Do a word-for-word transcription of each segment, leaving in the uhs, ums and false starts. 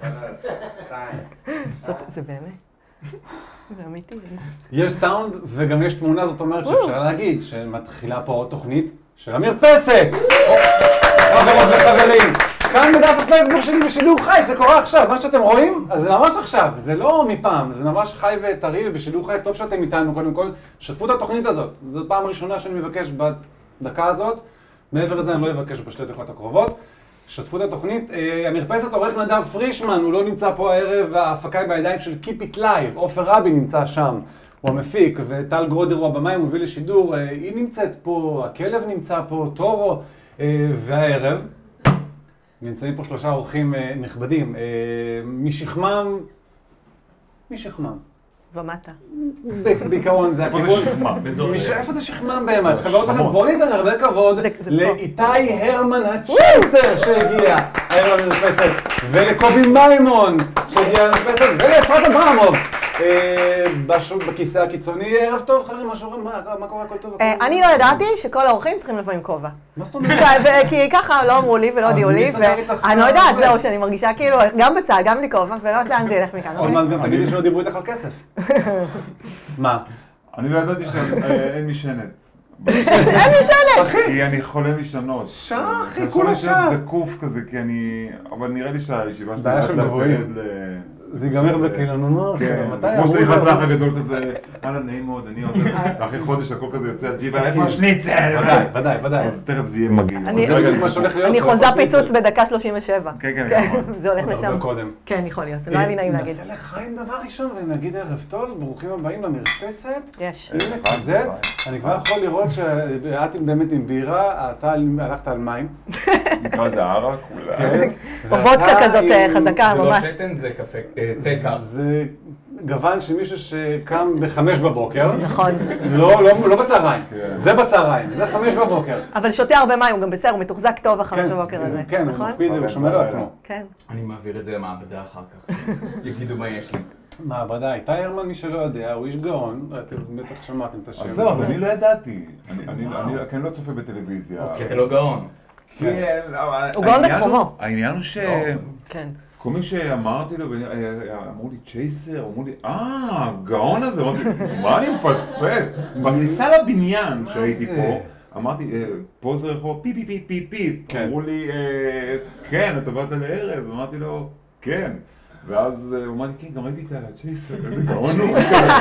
זה באמת. זה אמיתי. יש סאונד וגם יש תמונה, זאת אומרת שאפשר להגיד שמתחילה פה עוד תוכנית של המרפסת! חברות וחברים, כאן בדף הפייסבוק שלי בשידור חי, זה קורה עכשיו, מה שאתם רואים? אז זה ממש עכשיו, זה לא מפעם, זה ממש חי וטרי ובשידור חי, טוב שאתם איתנו קודם כל, שתפו את התוכנית הזאת, זו פעם ראשונה שאני מבקש בדקה הזאת, מעבר לזה אני לא אבקש בשתי דקות הקרובות, שתפו את התוכנית, המרפסת עורך נדב פרישמן, הוא לא נמצא פה הערב, ההפקה היא בידיים של Keep It Live, עופר רבי נמצא שם, הוא המפיק, וטל גרודר הוא הבמאי, הוא מוביל לשידור, היא נמצאת פה, הכלב נמצא פה, טורו, והערב נמצאים פה שלושה אורחים נכבדים, משכמם, משכמם. ומטה. בעיקרון זה הכיוון. איפה זה שכמם? באזור... איפה זה שכמם באמת? חברות לכם, בואו ניתן הרבה כבוד לאיתי הרמן הצ'ייסר שהגיע הערב למרפסת, ולקובי מימון שהגיע למרפסת, ולאפרת אברמוב בכיסא הקיצוני. ערב טוב חברים, מה קורה? הכל טוב? אני לא ידעתי שכל האורחים צריכים לבוא עם כובע. מה זאת אומרת? כי ככה לא אמרו לי ולא הודיעו לי, ואני לא יודעת, זהו, שאני מרגישה כאילו גם בצד, גם בלי כובע, ולא יודעת לאן זה ילך מכאן. עוד מעט גם תגידי שלא דיברו איתך על כסף. מה? אני לא ידעתי שאין משענת. אין משענת! כי אני חולה משענות. שעה, אחי, כולה שעה. זה קוף כזה, כי אני... אבל נראה לי שהישיבה בעיה של גבוהים. זה ייגמר בכאילו, נו נו, מתי כמו שאתה נכנס לאח הגדול כזה, הלאה, נעים מאוד, אני עוד... ואחרי חודש הכל כזה יוצא הג'יבה, איפה השניצל? ודאי, ודאי, ודאי. אז תכף זה יהיה מגעיל. אני חוזה פיצוץ בדקה שלושים ושבע. כן, כן, נכון. זה הולך לשם. הרבה קודם. כן, יכול להיות. לא היה לי נעים להגיד. נעשה לחיים דבר ראשון ונגיד ערב טוב, ברוכים הבאים למרפסת. יש. הנה כזה, אני כבר יכול לראות שאת באמת עם בירה, אתה הלכת על מים. נקרא זה ערק, אולי. או וודקה כזאת חזקה, ממש. זה לא שתן, זה קפה, תקה. זה גוון של מישהו שקם בחמש בבוקר. נכון. לא, לא בצהריים. זה בצהריים, זה חמש בבוקר. אבל שותה הרבה מים, הוא גם בסדר, הוא מתוחזק טוב החמש בבוקר הזה. כן, הוא מקפיד, הוא שומר על עצמו. כן. אני מעביר את זה למעבדה אחר כך. יגידו מה יש לי. מעבדה, איתי הרמן, מי שלא יודע, הוא איש גאון, אתם בטח שמעתם את השם. אז זהו, אז אני לא ידעתי. אני לא צופה בטלוויזיה. כי אתה לא גאון. הוא גאון בתחומו. העניין הוא ש... כן. כל מי שאמרתי לו, אמרו לי צ'ייסר, אמרו לי, אה, גאון הזה, מה אני מפספס? בכניסה לבניין שהייתי פה, אמרתי, פה זה רחוב פי פי פי פי פי, אמרו לי, כן, אתה באת לערב, אמרתי לו, כן. ואז הוא אמר לי, כן, גם ראיתי את הצ'ייסר, איזה גאון הוא.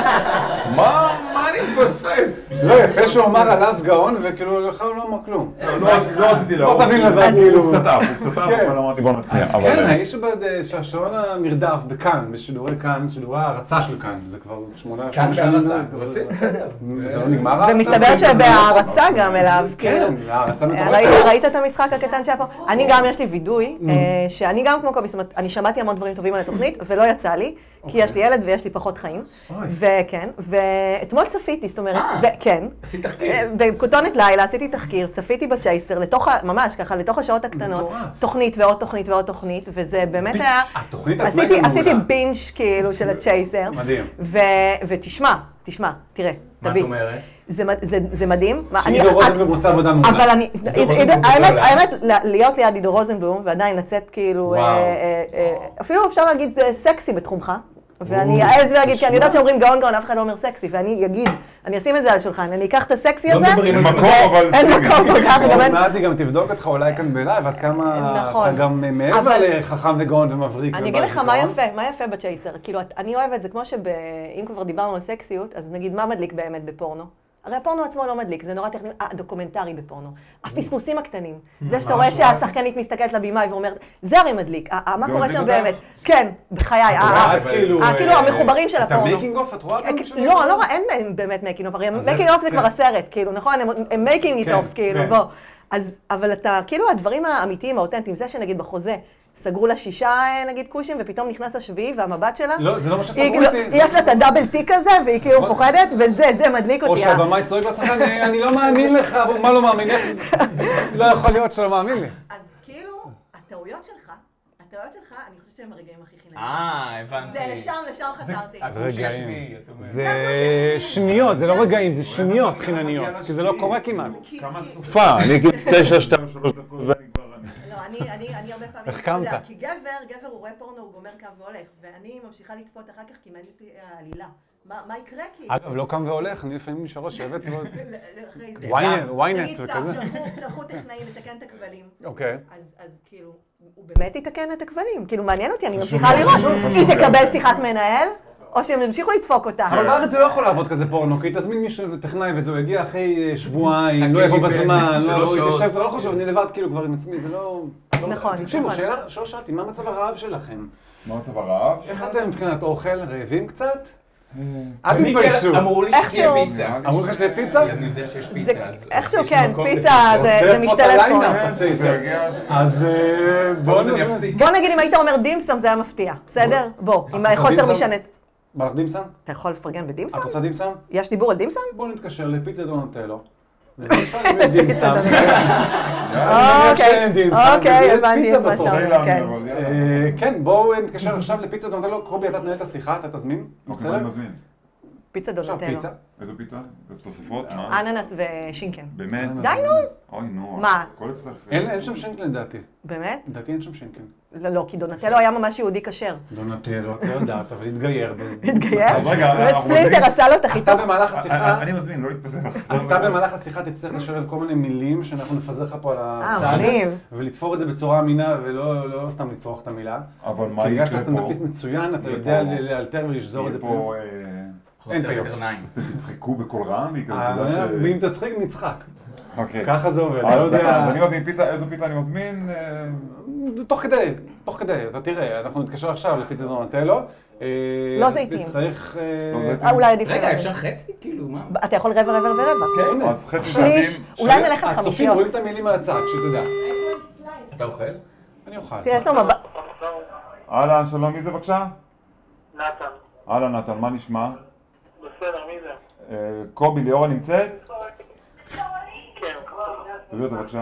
מה אני מפספס? לא, יפה שהוא אמר עליו גאון, וכאילו לך הוא לא אמר כלום. לא רציתי להראות. לא תבין לבד, כאילו. הוא קצת אף, הוא קצת אף, אבל אמרתי בוא נצליח. כן, האיש שהשעון הנרדף בכאן, בשידורי כאן, שידורי ההרצה של כאן, זה כבר שמונה כאן בהרצה, רצית? זה לא נגמר ההרצה? ומסתבר שבהרצה גם אליו, כן, ההרצה מטורפת. ראית את המשחק הקטן שהיה פה? אני גם, יש לי וידוי, שאני גם כמו קובי, זאת אומרת, אני שמעתי המון דברים טובים על התוכנית, ולא יצא לי, כי יש לי ילד ויש לי פחות חיים. וכן, ואתמול צפיתי, זאת אומרת, וכן. עשית תחקיר. בכותונת לילה עשיתי תחקיר, צפיתי בצ'ייסר, לתוך, ממש ככה, לתוך השעות הקטנות, תוכנית ועוד תוכנית ועוד תוכנית, וזה באמת היה... התוכנית עצמה גם מעולה. עשיתי בינג' כאילו של הצ'ייסר. מדהים. ותשמע, תשמע, תראה, תביט. מה את אומרת? זה מדהים. שעידו רוזנבלום עושה עבודה מעולה. אבל אני, האמת, להיות ליד עידו רוזנבלום ועדיין לצאת כאילו, אפילו אפשר להגיד זה סקסי בתחומך, ואני אעז להגיד, כי אני יודעת שאומרים גאון גאון, אף אחד לא אומר סקסי, ואני אגיד, אני אשים את זה על השולחן, אני אקח את הסקסי הזה, אין מקום, אבל אין מקום כל כך, עוד מעט היא גם תבדוק אותך אולי כאן בלייב, עד כמה אתה גם מעבר לחכם וגאון ומבריק. אני אגיד לך מה יפה, מה יפה בצ'ייסר, כאילו אני אוהבת זה כמו שאם כבר דיברנו על סקסיות, אז נגיד מה מדליק באמת בפורנו? הרי הפורנו עצמו לא מדליק, זה נורא טכני, הדוקומנטרי בפורנו. הפספוסים הקטנים. זה שאתה רואה שהשחקנית מסתכלת לבימאי ואומרת, זה הרי מדליק, מה קורה שם באמת? כן, בחיי. כאילו המחוברים של הפורנו. אתה מייקינג אוף, את רואה גם שם? לא, לא, אין באמת מייקינג אוף, הרי מייקינג אוף זה כבר הסרט, כאילו, נכון? הם מייקינג איט אוף, כאילו, בוא. אבל אתה, כאילו הדברים האמיתיים, האותנטיים, זה שנגיד בחוזה, סגרו לה שישה, נגיד, קושים, ופתאום נכנס השביעי, והמבט שלה... לא, זה לא מה שסגרו איתי. יש לה את הדאבל טיק הזה, והיא כאילו מפוחדת, וזה, זה מדליק אותי. או שהבמאי צועק לשחקן, אני לא מאמין לך, מה לא מאמין לך? לא יכול להיות שלא מאמין לי. אז כאילו, הטעויות שלך, הטעויות שלך, אני חושבת שהם הרגעים הכי חינניים. אה, הבנתי. זה לשם, לשם חזרתי. רגעים. זה שניות, זה לא רגעים, זה שניות חינניות, כי זה לא קורה כמעט. כמה צופה, אני כאילו תשע, שתיים, שלוש דקות ואני כבר... אני, אני, אני הרבה פעמים, איך קמת? כי גבר, גבר הוא רואה פורנו, הוא גומר קו והולך, ואני ממשיכה לצפות אחר כך, כי מעניין אותי העלילה. מה, מה יקרה כי... אגב, לא קם והולך, אני לפעמים נשאר לשבת ועוד... אחרי זה. ynet וכזה. שלחו טכנאי לתקן את הכבלים. אוקיי. אז כאילו, הוא באמת יתקן את הכבלים? כאילו, מעניין אותי, אני ממשיכה לראות. היא תקבל שיחת מנהל, או שהם ימשיכו לדפוק אותה. אבל בארץ זה לא יכול לעבוד כזה פורנו, כי תזמין מישהו טכנאי וזה, הוא יגיע אחרי שבועיים, לא יבוא בזמן, לא יתיישב, זה לא חושב, אני לבד כאילו כבר עם עצמי, זה לא... נכון. תקשיבו, שאלה, שלא שאלתי, מה מצב הרעב שלכם? מה מצב הרעב? איך אתם מבחינת אוכל, רעבים קצת? אל תתביישו. אמרו לי שתהיה פיצה. אמרו לך שתהיה פיצה? אני יודע שיש פיצה, אז... איכשהו כן, פיצה זה משתלב פה. אז בואו נפסיק. בוא נגיד אם היית אומר דימסם זה היה מפתיע, בסדר? בוא, עם חוסר משענת. בא לך דימסם? אתה יכול לפרגן בדימסם? את רוצה דימסם? יש דיבור על דימסם? בואו נתקשר לפיצה דונטלו. ונשאל אם יש דימסם. אוקיי, אוקיי, הבנתי את מה שאתה אומר, כן. כן, בואו נתקשר עכשיו לפיצה דונטלו. קובי, אתה תנהל את השיחה, אתה תזמין? אוקיי, אני מזמין. פיצה עכשיו דונטלו. פיצה. איזו פיצה? איזה תוספות? מה? אננס ושינקן. באמת? די נו! אוי נו. מה? הכל אצלך. אין שם שינקן לדעתי. באמת? לדעתי אין שם שינקן. לא, לא, כי דונטלו היה ממש יהודי כשר. דונטלו, אתה יודעת, אבל התגייר. התגייר? אז רגע, וספלינטר עשה לו את אתה החיתוך. במהלך השיחה... אני מזמין, לא להתפזר. אתה במהלך השיחה תצטרך לשלב כל מיני מילים שאנחנו נפזר לך פה על הצד. אה, מגניב. ולתפור את זה בצורה אמינה ולא סתם לצרוך את המילה. אבל מה כי בגלל יקרה שאתה פה? סטנדאפיסט מצוין, אתה יודע לאלתר ולשזור את זה פה. אין פיוף. תצחקו בקול רם? ואם תצחיק, נצחק. אוקיי. ככה זה עובד. אז אני מזמין פיצה, איזו פיצה אני מזמין? תוך כדי, תוך כדי, אתה תראה, אנחנו נתקשר עכשיו לפיצה דונטלו. לא זיתים. נצטרך... אה, אולי עדיף. רגע, אפשר חצי? כאילו, מה? אתה יכול רבע, רבע ורבע. כן, הנה. אז חצי שליש, שעדים. אולי נלך על הצופים חמישיות. רואים את המילים על הצד, שתדע. אתה אוכל? אני אוכל. תראה, יש לו מבט. אהלן, שלום, מי זה בבקשה? נתן. אהלן, נתן, מה נשמע? בסדר, מי זה? קובי, ליאורה נמצאת? כן. תביאו אותה בבקשה.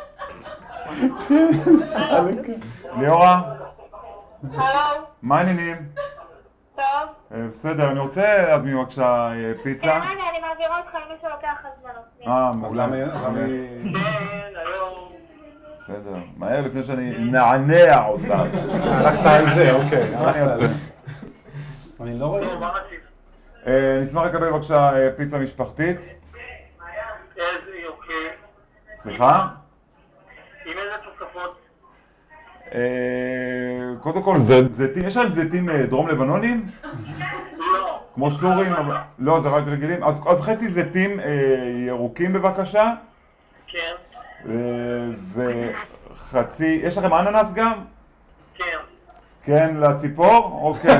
ליאורה, הלו, מה העניינים? טוב. בסדר, אני רוצה להזמין בבקשה פיצה. רגע, אני מעבירה אותך אם מישהו לוקח הזמנות. אה, אז מעולה. למה... למה היא- כן, היום. בסדר, מהר לפני שאני נענע אותה. הלכת על זה, אוקיי. מה אני אעשה? אני לא רואה... מה רצית? אה, נשמח לקבל בבקשה אה, פיצה משפחתית. איזה יופי. סליחה? עם איזה תוספות? אה, קודם כל, ז- זיתים, יש להם זיתים אה, דרום לבנונים? לא. כמו סורים? אבל- לא, זה רק רגילים. אז אז חצי זיתים אה, ירוקים בבקשה. כן. אה, וחצי... יש לכם אננס גם? כן. כן, לציפור? אוקיי.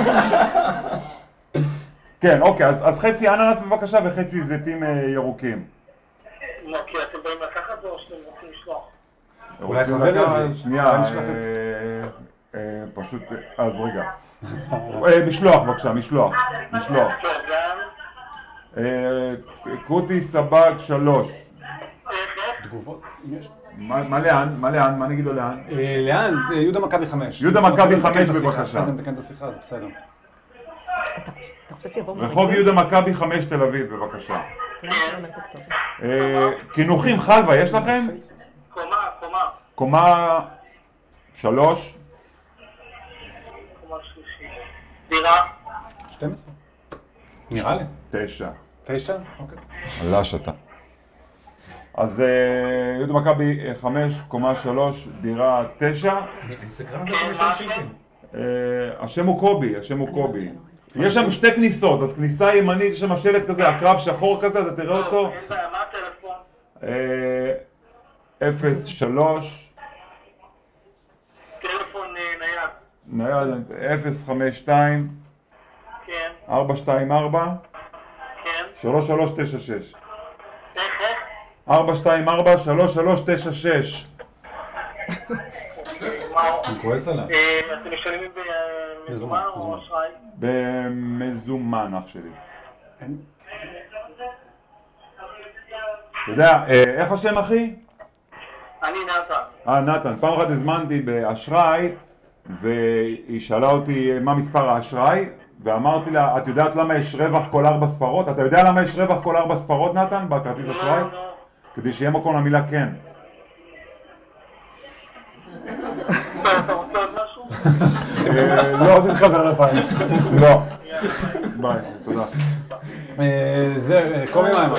כן, אוקיי, אז, אז חצי אננס בבקשה וחצי זיתים אה, ירוקים. מה, כי אתם באים לקחת או שאתם רוצים לשלוח? אולי רוצים חבר לקחת? יביא. שנייה, אולי נשלח את- אה, אה, פשוט... אז רגע. אה, משלוח בבקשה, משלוח. משלוח. כן, גם. אה, קוטי סבג שלוש. איך, איך? תגובות? יש? מה מה לאן? מה לאן? מה נגיד לו לאן? אה, לאן? אה, יהודה מכבי חמש. יהודה מכבי אחרי זה נתקן חמש, את השיחה, בבקשה. אחרי זה נתקן את השיחה, זה בסדר. אתה חושב שיבוא רחוב יהודה מכבי חמש תל אביב, בבקשה. למה אתה לא אומר את הכתובת? אה, קינוחים חלבה, יש לכם? קומה, קומה. קומה שלוש. קומה שלישית. דירה. שתים עשרה. נראה לי. תשע. תשע? אוקיי. עלש אתה. אז אה, יהודה מכבי אה, חמש, קומה שלוש, דירה תשע. אני סקרן לדעת אם יש שם שינקן. אה, השם הוא קובי, השם הוא קובי. יש שם שתי כניסות, אז כניסה ימנית, יש שם שלט כזה, הקרב שחור כזה, אתה תראה אותו. אין בעיה, מה הטלפון? אה, אפס שלוש, טלפון אה, נייד. נייד, אפס חמש שתיים, כן, ארבע שתיים ארבע, כן. שלוש שלוש תשע שש. איך, איך? ארבע שתיים ארבע, שלוש שלוש תשע שש. מה? אני כועס עליו. אה, אתם משלמים במזומן או מזומן. אשראי? במזומן, אח שלי. אין- אתה יודע, אה, איך השם אחי? אני נתן. אה, נתן, פעם אחת הזמנתי באשראי והיא שאלה אותי אה, מה מספר האשראי ואמרתי לה, את יודעת למה יש רווח כל ארבע ספרות? אתה יודע למה יש רווח כל ארבע ספרות, נתן, בכרטיס אשראי? לא, לא. כדי שיהיה מקום למילה כן. אתה רוצה עוד משהו? לא, תתחבר לפאנץ'. לא. ביי, תודה. זה, קומי מימון.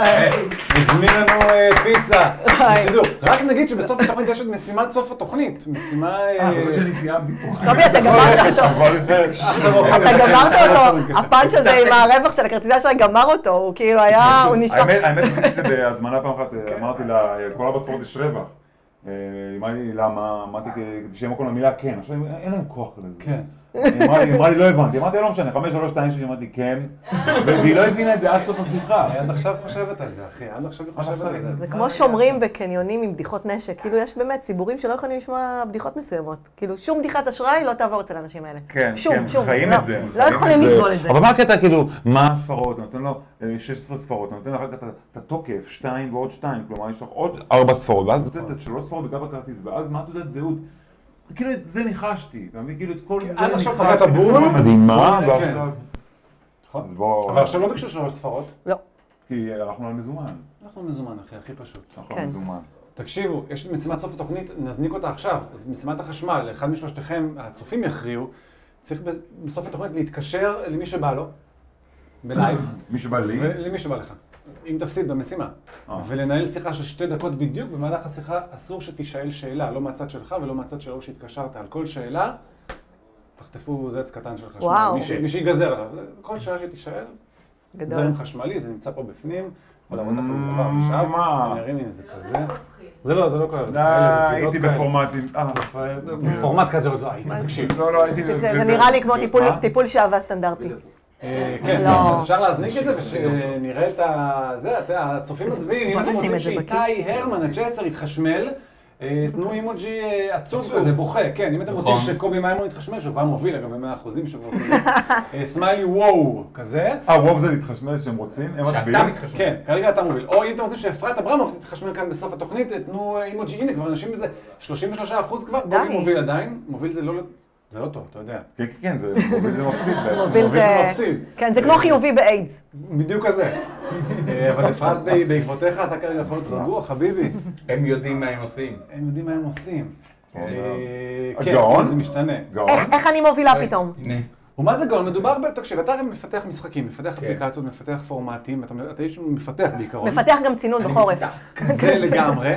הזמין לנו פיצה. בשידור. רק נגיד שבסוף התוכנית יש את משימת סוף התוכנית. משימה... אה, חושב שאני סיימתי פה. קובי, אתה גמרת אותו. אתה גמרת אותו. הפאנץ' הזה עם הרווח של הכרטיסיה שלה גמר אותו. הוא כאילו היה... הוא נשמע... האמת, עשיתי בהזמנה פעם אחת, אמרתי לה, כל הבספורט יש רווח. אמרה לי, למה? אמרתי, כדי שיהיה מקום למילה כן. עכשיו, אין להם כוח לזה. כן. היא אמרה לי, לא הבנתי. אמרתי, לא משנה, חמש, שלוש, שתיים, שלי, אמרתי, כן. והיא לא הבינה את זה עד סוף השיחה. עד עכשיו חושבת על זה, אחי. עד עכשיו היא חושבת על זה. זה כמו שומרים בקניונים עם בדיחות נשק. כאילו, יש באמת ציבורים שלא יכולים לשמוע בדיחות מסוימות. כאילו, שום בדיחת אשראי לא תעבור אצל האנשים האלה. כן, שום, כן, שום. חיים את זה. לא יכולים לסבול את זה. אבל מה הקטע, כאילו, מה הספרות? נותן לו שש עשרה ספרות, נותן לך את התוקף, שתיים ועוד שתיים. כלומר, יש לך עוד ארבע ספרות, ואז נותן את שלוש ספרות בגב הכרטיס, ואז מה תעודת זהות? כאילו, את זה ניחשתי, כאילו, את כל זה עד עכשיו ניחשתי. פגעת בול. מדהימה, כן. ועכשיו... נכון. בוא... אבל עכשיו לא ביקשו שלוש ספרות. לא. כי הלכנו על מזומן. אנחנו מזומן, אחי, הכי פשוט. הלכנו כן. על מזומן. תקשיבו, יש משימת סוף התוכנית, נזניק אותה עכשיו. אז משימת החשמל, אחד משלושתכם, הצופים יכריעו, צריך בסוף התוכנית להתקשר למי שבא לו, בלייב. מי שבא לי? למי שבא לך. אם תפסיד במשימה. ולנהל שיחה של שתי דקות בדיוק, במהלך השיחה אסור שתישאל שאלה, לא מהצד שלך ולא מהצד שלו שהתקשרת. על כל שאלה, תחטפו זץ קטן של חשמל. וואו. מי שיגזר עליו. כל שאלה שתישאל, גדול. זרם חשמלי, זה נמצא פה בפנים. יכול להראות לכם את זה כבר עכשיו. מה? אני ארים, הנה, זה כזה. זה לא, זה לא כואב. הייתי בפורמטים. בפורמט כזה עוד לא הייתי, תקשיב. לא, לא, הייתי... זה נראה לי כמו טיפול שעבה סטנדרטי. כן, לא. אז אפשר להזניק את זה ושנראה את ה... זה, הצופים מצביעים, אם בוא אתם נשים רוצים את זה שאיתי הרמן, הג'סר, יתחשמל, תנו אימוג'י עצוב כזה, בוכה, כן, אם אתם רוצים שקובי מימון יתחשמל, שהוא פעם מוביל, אגב, במאה אחוזים שהוא כבר עושים את זה, סמיילי וואו, כזה. אה, וואו זה להתחשמל שהם רוצים? הם מצביעים? שאתה מתחשמל. כן, כרגע אתה מוביל. או אם אתם רוצים שאפרת אברמוב תתחשמל כאן בסוף התוכנית, תנו אימוג'י, הנה, כבר אנשים בזה, שלושים ושלושה אחוז כבר, די. קובי מוביל עדיין, מוביל זה לא... זה לא טוב, אתה יודע. כן, כן, זה מוביל זה מפסיד בעצם. מוביל מוביל זה מפסיד. כן, זה כמו חיובי באיידס. בדיוק כזה. אבל אפרת, בעקבותיך אתה כרגע יכול להיות רגוע, חביבי. הם יודעים מה הם עושים. הם יודעים מה הם עושים. כן, כן, זה משתנה. גאון? איך אני מובילה פתאום? הנה. ומה זה גאון? מדובר ב... תקשיב, אתה הרי מפתח משחקים, מפתח כן. אפליקציות, מפתח פורמטים, אתה איש מפתח בעיקרון. מפתח גם צינון בחורף. זה לגמרי.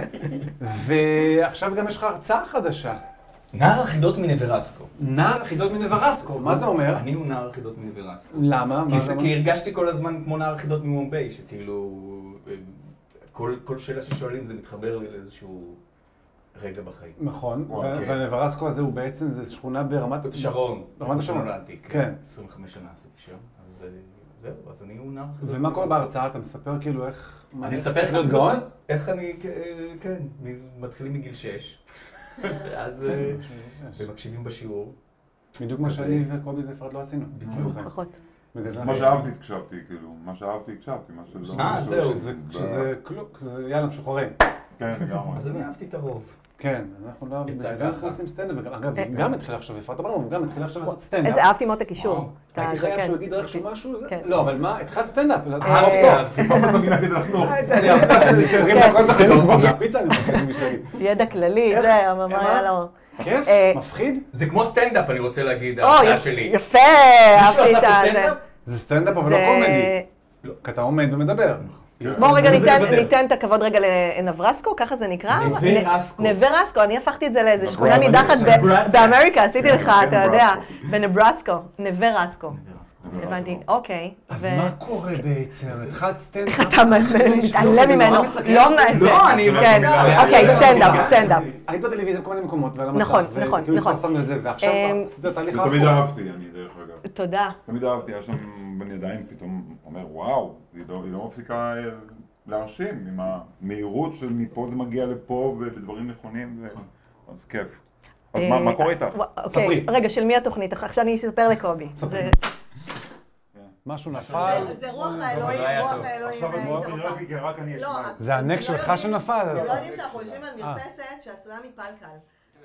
ועכשיו גם יש לך הרצאה חדשה. נער החידות מנברסקו. נער החידות מנברסקו, מה זה אומר? אני הוא נער החידות מנברסקו. למה? כי זה- כי הרגשתי כל הזמן כמו נער החידות ממומביי, שכאילו כל כל שאלה ששואלים זה מתחבר לי לאיזשהו רגע בחיים. נכון, וואו, ו- כן. והנברסקו הזה הוא בעצם, זה שכונה ברמת... שרון. ברמת השרון. נולדתי, כן. עשרים וחמש שנה עשיתי שם. אז אה, זהו, אז אני הוא נער החידות. ומה קורה בהרצאה? אתה מספר כאילו איך... מה, אני איך- אספר איך לך להיות איך גאון? זה- איך אני, אה, כן, מתחילים מגיל שש. אז אה, ומקשיבים בשיעור. בדיוק מה שאני וקובי ואפרת לא עשינו. בדיוק. פחות. בגלל זה מה אני- שאהבתי הקשבתי, כאילו, מה שאהבתי הקשבתי, מה שלא... אה, מה זהו. שזה- שזה כלום, שזה יאללה משוחררים. כן, לגמרי. אז אני אהבתי את הרוב. כן, אנחנו לא... יצא בגלל זה אנחנו ככה. עושים סטנדאפ, וגם, אגב, גם התחילה עכשיו, אפרת אברמוב, גם התחילה עכשיו לעשות סטנדאפ. איזה אהבתי מאוד את הקישור. אתה- הייתי זה חייב כן. שהוא יגיד איכשהו משהו, זה- כן. לא, אבל מה, התחלת סטנדאפ, אה, סוף סוף. חיפשת את המילה כדי לחנוך. אני עבודה של עשרים כן. דקות בחינוך, הפיצה אני מבקש ממי שיגיד. ידע כללי, איך? זה, מה? ממש היה לו. כיף? אה, מפחיד? זה כמו סטנדאפ, אני רוצה להגיד, או, ההרצאה יפ- שלי. יפה, מישהו אהבתי עשה את פה ה... סטנדאפ? זה סטנדאפ אבל לא זה- קומדי. לא, כי אתה עומד ומדבר. בואו רגע זה ניתן- לבדר. ניתן את הכבוד רגע לנברסקו, ככה זה נקרא? נברסקו. נ- נברסקו, אני הפכתי את זה לאיזה שכונה נברסקו. נידחת ב- נברסקו. באמריקה, עשיתי לך, אתה יודע, נברסקו. בנברסקו, נברסקו. הבנתי, אוקיי. אז ו- מה קורה בעצם? התחלת סטנדאפ? איך אתה מתעלם זה ממנו? נורא מסכן. לא מה זה. לא, אני- כן, אוקיי, סטנדאפ, סטנדאפ. היית בטלוויזיה בכל מיני מקומות, ועל המסך. נכון, נכון, וכאילו נכון. התפרסמת לזה, ועכשיו אמ, עשית את תהליך זה ההפוך. תמיד אהבתי, אני דרך אגב. תודה. תמיד אהבתי, היה שם בן ידיים פתאום אומר, וואו, היא לא- היא לא מפסיקה אה, להרשים עם המהירות שמפה זה מגיע לפה ובדברים נכונים, ו- אז כיף. אז מה- מה קורה איתך? אה, אוקיי, ספרי. רגע, של מי התוכנית? עכשיו אני אספר לקובי. ספרי. זה- משהו נפל. זה רוח האלוהים, רוח עכשיו אני מאוד נראה לי כי רק אני אשמע. את זה. זה הנק שלך שנפל. אז- אתם לא יודעים שאנחנו יושבים על מרפסת שעשויה מפלקל.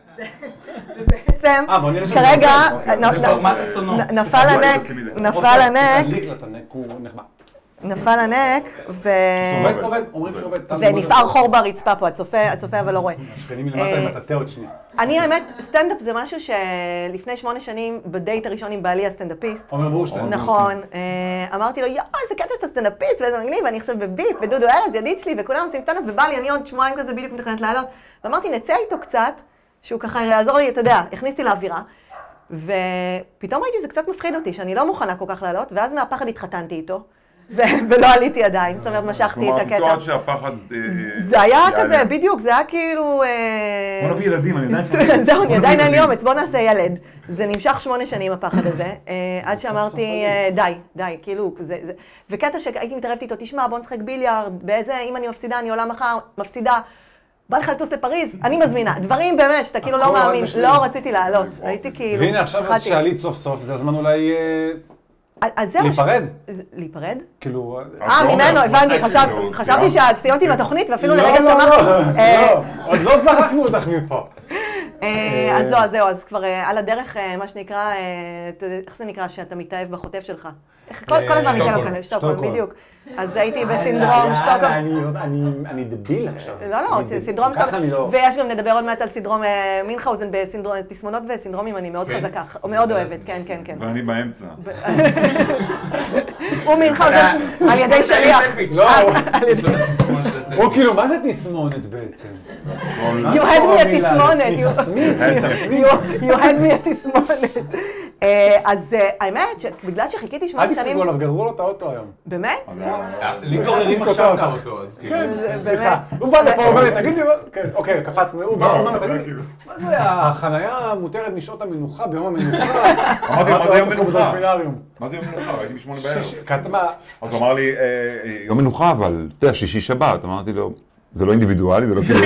ובעצם, אה, בוא נראה שזה כרגע, עובד. נ- זה פורמט אסונות. נ- נפל הנק, תשימי את זה. נפל הנק, תדליק לה את הנק, הוא נחמד. נפל הנק, ו... שעובד, עובד, אומרים שעובד. ונפער חור ברצפה פה, הצופה אבל לא רואה. השכנים מלמטה עם הטאטה עוד שנייה. אני האמת, סטנדאפ זה משהו שלפני שמונה שנים, בדייט הראשון עם בעלי הסטנדאפיסט. עומר בורשטיין. נכון. אמרתי לו, יואו, איזה קטע שאתה סטנדאפיסט, ואיזה מגניב, ואני עכשיו בביפ, ודודו ארז, ידיד שלי, וכולם עושים סטנדאפ, ובא לי, אני עוד שבועיים כזה בדיוק מתכנת לעלות. ואמרתי, נצא איתו קצת, שהוא ככה יעזור לי, אתה יודע, הכניסתי לאווירה. ופתאום ראיתי, זה קצת מפחיד אותי, שאני לא מוכנה כל כך לעלות, ואז מהפחד התחתנתי איתו. ולא עליתי עדיין, זאת אומרת, משכתי את הקטע. כלומר, פתאום שהפחד... זה היה כזה, בדיוק, זה היה כאילו... בוא נביא ילדים, אני עדיין... זהו, אני עדיין אין לי אומץ, בוא נעשה ילד. זה נמשך שמונה שנים הפחד הזה, עד שאמרתי, די, די, כאילו, זה... וקטע שהייתי מתערבת איתו, תשמע, בוא נשחק ביליארד, באיזה, אם אני מפסידה, אני עולה מחר, מפסידה. בא לך לטוס לפריז, אני מזמינה. דברים באמת, שאתה כאילו לא מאמין, לא רציתי לעלות. הייתי כאילו... והנה, עכשיו שעלית סוף סוף, זה הזמן אולי... להיפרד? להיפרד? כאילו... אה, ממנו, הבנתי, חשבתי שסיימתי עם התוכנית ואפילו לרגע שמחתי. לא, עוד לא זרקנו אותך מפה. אז לא, אז זהו, אז כבר על הדרך, מה שנקרא, איך זה נקרא שאתה מתאהב בחוטף שלך? כל הזמן ניתן לו כאן, שטוקהולם, בדיוק. אז הייתי בסינדרום שטוקהולם. אני דביל עכשיו. לא, לא, סינדרום שטוקהולם. ויש גם, נדבר עוד מעט על סינדרום מינכהאוזן, תסמונות וסינדרומים, אני מאוד חזקה, מאוד אוהבת, כן, כן, כן. ואני באמצע. הוא מינכהאוזן על ידי שליח. הוא כאילו, מה זה תסמונת בעצם? You had me a תסמונת. You had me a תסמונת. אז האמת, בגלל שחיכיתי שמונה שנים... אל תצטגו עליו, גררו לו את האוטו היום. באמת? לי גוררים עכשיו את האוטו, אז כאילו... סליחה, הוא בא לפה, הוא אומר לי, תגידי, אוקיי, קפצנו, הוא בא, הוא אומר לי, תגידי, מה זה, החנייה מותרת משעות המנוחה ביום המנוחה? אמרתי, מה זה יום מנוחה? מה זה יום מנוחה? הייתי בשמונה בערב. אז הוא אמר לי, יום מנוחה, אבל, אתה יודע, שישי שבת, אמרתי לו, זה לא אינדיבידואלי, זה לא כאילו...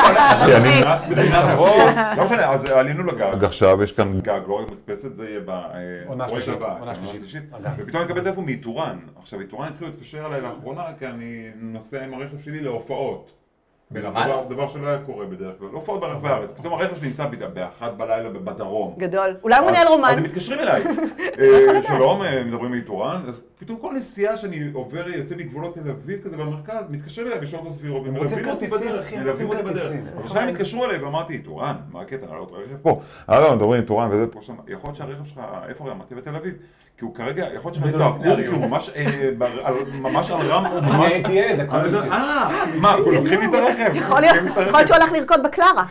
לא משנה, אז עלינו לגג עכשיו, יש כאן גג, לא רק מדפסת, זה יהיה בעונה שלישית. ופתאום אני אקבל טלפון מאיתורן. עכשיו, איתורן התחילו להתקשר אליי לאחרונה, כי אני נוסע עם הרכב שלי להופעות. דבר שלא היה קורה בדרך כלל, להופעות ברחבי הארץ. פתאום הרכב שלי נמצא באחת בלילה בדרום. גדול. אולי הוא מנהל רומן. אז הם מתקשרים אליי. שלום, מדברים מאיתורן. אז פתאום כל נסיעה שאני עובר, יוצא מגבולות תל אביב כזה במרכז, מתקשר אליי בשעות הסבירות. הם רוצים כרטיסים, אחי, הם רוצים כרטיסים. עכשיו הם התקשרו אליי ואמרתי, איתורן, מה הקטע? לעלות רכב פה. אה לא, מדברים איתורן וזה פה שם. יכול להיות שהרכב שלך, איפה רמתי? בתל אביב. כי הוא כרגע, יכול להיות שאני לא עקור, כי הוא ממש על רם, הוא ממש... אני הייתי עד, הכל הייתי. אה, מה, הוא לוקחים לי את הרכב? יכול להיות שהוא הולך לרקוד בקלרה.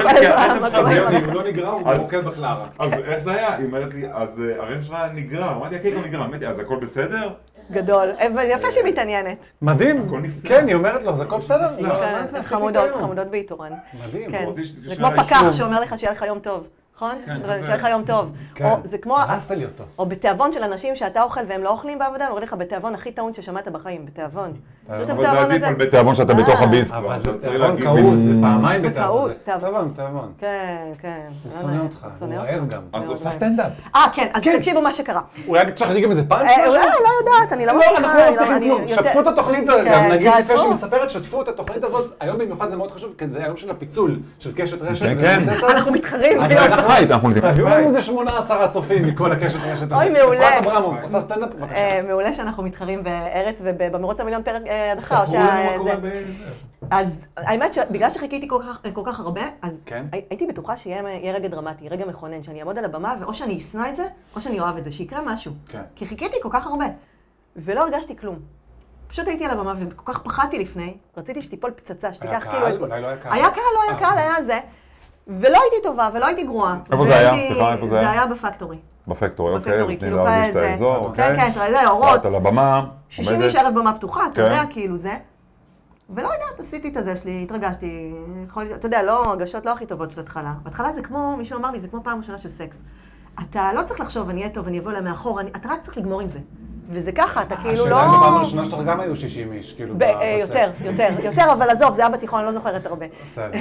הוא לא נגרר, הוא רוקד בקלרה. אז איך זה היה? היא אומרת לי, אז הרכב שלך נגרר. אמרתי, כן, הוא נגרר. אמרתי, אז הכל בסדר? גדול. יפה שהיא מתעניינת. מדהים. כן, היא אומרת לו, אז הכל בסדר? חמודות, חמודות באיתורן. מדהים. זה כמו פקח שאומר לך שיהיה לך יום טוב. נכון? שיהיה לך יום טוב. או זה כמו... הרסת לי אותו. או בתיאבון של אנשים שאתה אוכל והם לא אוכלים בעבודה, אומרים לך בתיאבון הכי טעון ששמעת בחיים, בתיאבון. אבל זה עדיף על בתיאבון שאתה בתוך הביס. אבל זה תיאבון כעוס, זה פעמיים בתיאבון. תיאבון, תיאבון. כן, כן. הוא שונא אותך, הוא אוהב גם. אז עושה סטנדאפ. אה, כן, אז תקשיבו מה שקרה. אולי תשחררי גם איזה פאנץ' משהו? לא יודעת, אני לא מבטיחה. אנחנו לא מבטיחים כלום, שתפו את התוכנית, גם נגיד לפני שהיא מספרת, שתפו את התוכנית הזאת, היום במיוחד זה מאוד חשוב, כי זה היום של הפיצול, של קשת רשת. אנחנו מתחרים. תביאו לנו איזה שמונה עשרה צופים מכל הקשת רשת הזה. אוי, מעולה. אפרת אברמוב, עושה סטנדאפ, בבקשה. מעולה שאנחנו מתחרים בארץ ובמרוץ המיליון פרק הדחה. ספרו לנו מה קורה בזה. אז האמת שבגלל שחיכיתי כל כך הרבה, אז הייתי בטוחה שיהיה רגע דרמטי, רגע מכונן, שאני אעמוד על הבמה, ואו שאני אשנא את זה, או שאני אוהב את זה, שיקרה משהו. כי חיכיתי כל כך הרבה, ולא הרגשתי כלום. פשוט הייתי על הבמה וכל כך פחדתי לפני, רציתי שתיפול פצצה, שתיקח כאילו את... אולי לא היה קהל. היה קהל, לא היה קהל, היה זה. ולא הייתי טובה, ולא הייתי גרועה. איפה זה היה? סליחה, איפה זה היה? זה היה בפקטורי. בפקטורי, אוקיי. בפקטורי, כאילו כזה. כן, כן, אתה יודע, אורות. את על הבמה. שישים איש ערב במה פתוחה, אתה יודע, כאילו זה. ולא יודעת, עשיתי את הזה שלי, התרגשתי. אתה יודע, לא, הרגשות לא הכי טובות של התחלה. בהתחלה זה כמו, מישהו אמר לי, זה כמו פעם ראשונה של סקס. אתה לא צריך לחשוב, אני אהיה טוב, אני אבוא לה מאחור, אתה רק צריך לגמור עם זה. וזה ככה, אתה כאילו לא... השאלה אם בפעם הראשונה שלך גם היו שישים איש, כאילו בסקס. יותר, יותר, יותר, אבל עזוב, זה היה בתיכון, אני לא זוכרת הרבה. בסדר.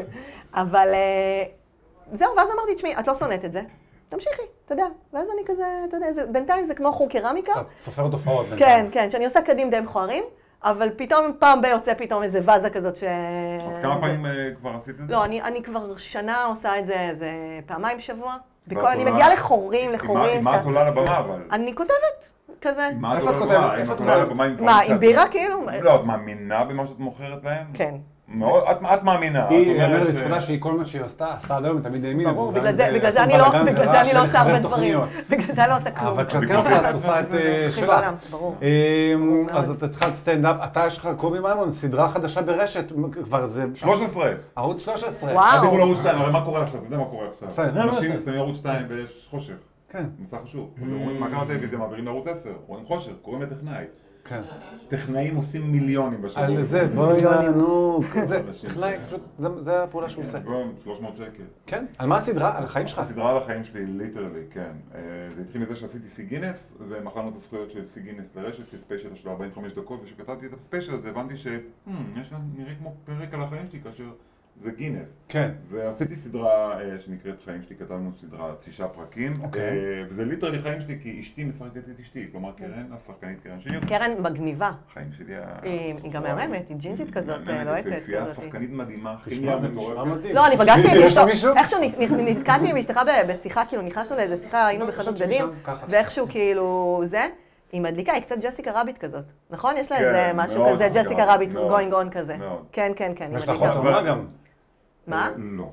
אבל זהו, ואז אמרתי, תשמעי, את לא שונאת את זה, תמשיכי, אתה יודע. ואז אני כזה, אתה יודע, בינתיים זה כמו חוג קרמיקה. את סופרת הופעות בינתיים. כן, כן, שאני עושה קדים די מכוערים, אבל פתאום פעם בי יוצא פתאום איזה וזה כזאת ש... אז כמה פעמים כבר עשית את זה? לא, אני כבר שנה עושה את זה, זה פעמיים בשבוע. אני מגיעה לחורים, לחורים. מה את עולה לבמה אבל? אני כותבת. כזה? מה איפה את את כותבת? כותבת? איפה את כותבת? מה, עם בירה כאילו? לא, את מאמינה במה שאת מוכרת להם? כן. מאוד, את, את מאמינה. היא, את אומרת יאמר ש- לזכותה שהיא כל מה שהיא עשתה, עשתה עד היום, תמיד האמינה. ברור, וגם בגלל זה זה בגלל זה עשו אני לא- בלאגן בגלל זה ורעש אני לא עושה לחבר הרבה דברים. תוכניות. בגלל זה אני לא עושה כלום. אבל כשאת כן עושה, את עושה את אה, הכי שלך. בעולם, ברור. אמ, ברור אז מאוד. את התחלת סטנדאפ, אתה יש לך קובי מימון, סדרה חדשה ברשת, כבר זה... שלוש עשרה. ערוץ שלוש עשרה. וואו. אל תלכו לערוץ שתיים, הרי מה קורה עכשיו? אתה יודע מה קורה עכשיו. בסדר, אנשים בסדר. שמים ערוץ שתיים ויש חושך. כן, מסך חשוך. אז אומרים, מה קרה בטלוויזיה? מעבירים לערוץ עשר. רואים חושך, קוראים לטכנאי. כן. טכנאים עושים מיליונים בשבוע. על זה, בואי נו, זה, אנשים. טכנאי, פשוט, זה- זה הפעולה שהוא עושה. שלוש מאות שקל. כן? על מה הסדרה? על החיים שלך? הסדרה על החיים שלי, ליטרלי, כן. אה, זה התחיל מזה שעשיתי סי גינס, ומכרנו את הזכויות של סי גינס לרשת כספיישל של ארבעים וחמש דקות, וכשכתבתי את הספיישל הזה הבנתי ש... "Hmm, יש כאן נראה כמו פרק על החיים שלי כאשר זה גינס. כן. ועשיתי סדרה אה, שנקראת חיים שלי, כתבנו סדרה תשעה פרקים, אוקיי. אה, וזה ליטרלי חיים שלי כי אשתי משחקת את אשתי, כלומר קרן, השחקנית קרן שלי. קרן מגניבה. החיים שלי היה... היא היא גם מהממת, היא ג'ינג'ית כזאת, מהממת, לוהטת יפהפייה, כזאת. שחקנית מדהימה, תשמע, כימיה זה נשמע מטורפת. מדהים. לא, אני פגשתי את יש אשתו, לך מישהו? איכשהו נ- נתקעתי עם אשתך ב- בשיחה, כאילו נכנסנו לאיזה שיחה, היינו בחנות חשבתי בגדים, שם ככה. ואיכשהו כאילו זה, היא מדליקה, היא קצת ג'סיקה רביט כזאת, נכון? יש לה כן, איזה משהו מאוד כזה, ג'סיקה ג'סיקה רביט, מאוד. גוינג און כזה. מאוד. כן, כן, כן, היא יש לך מדליקה. אחות אומה גם. מה? לא.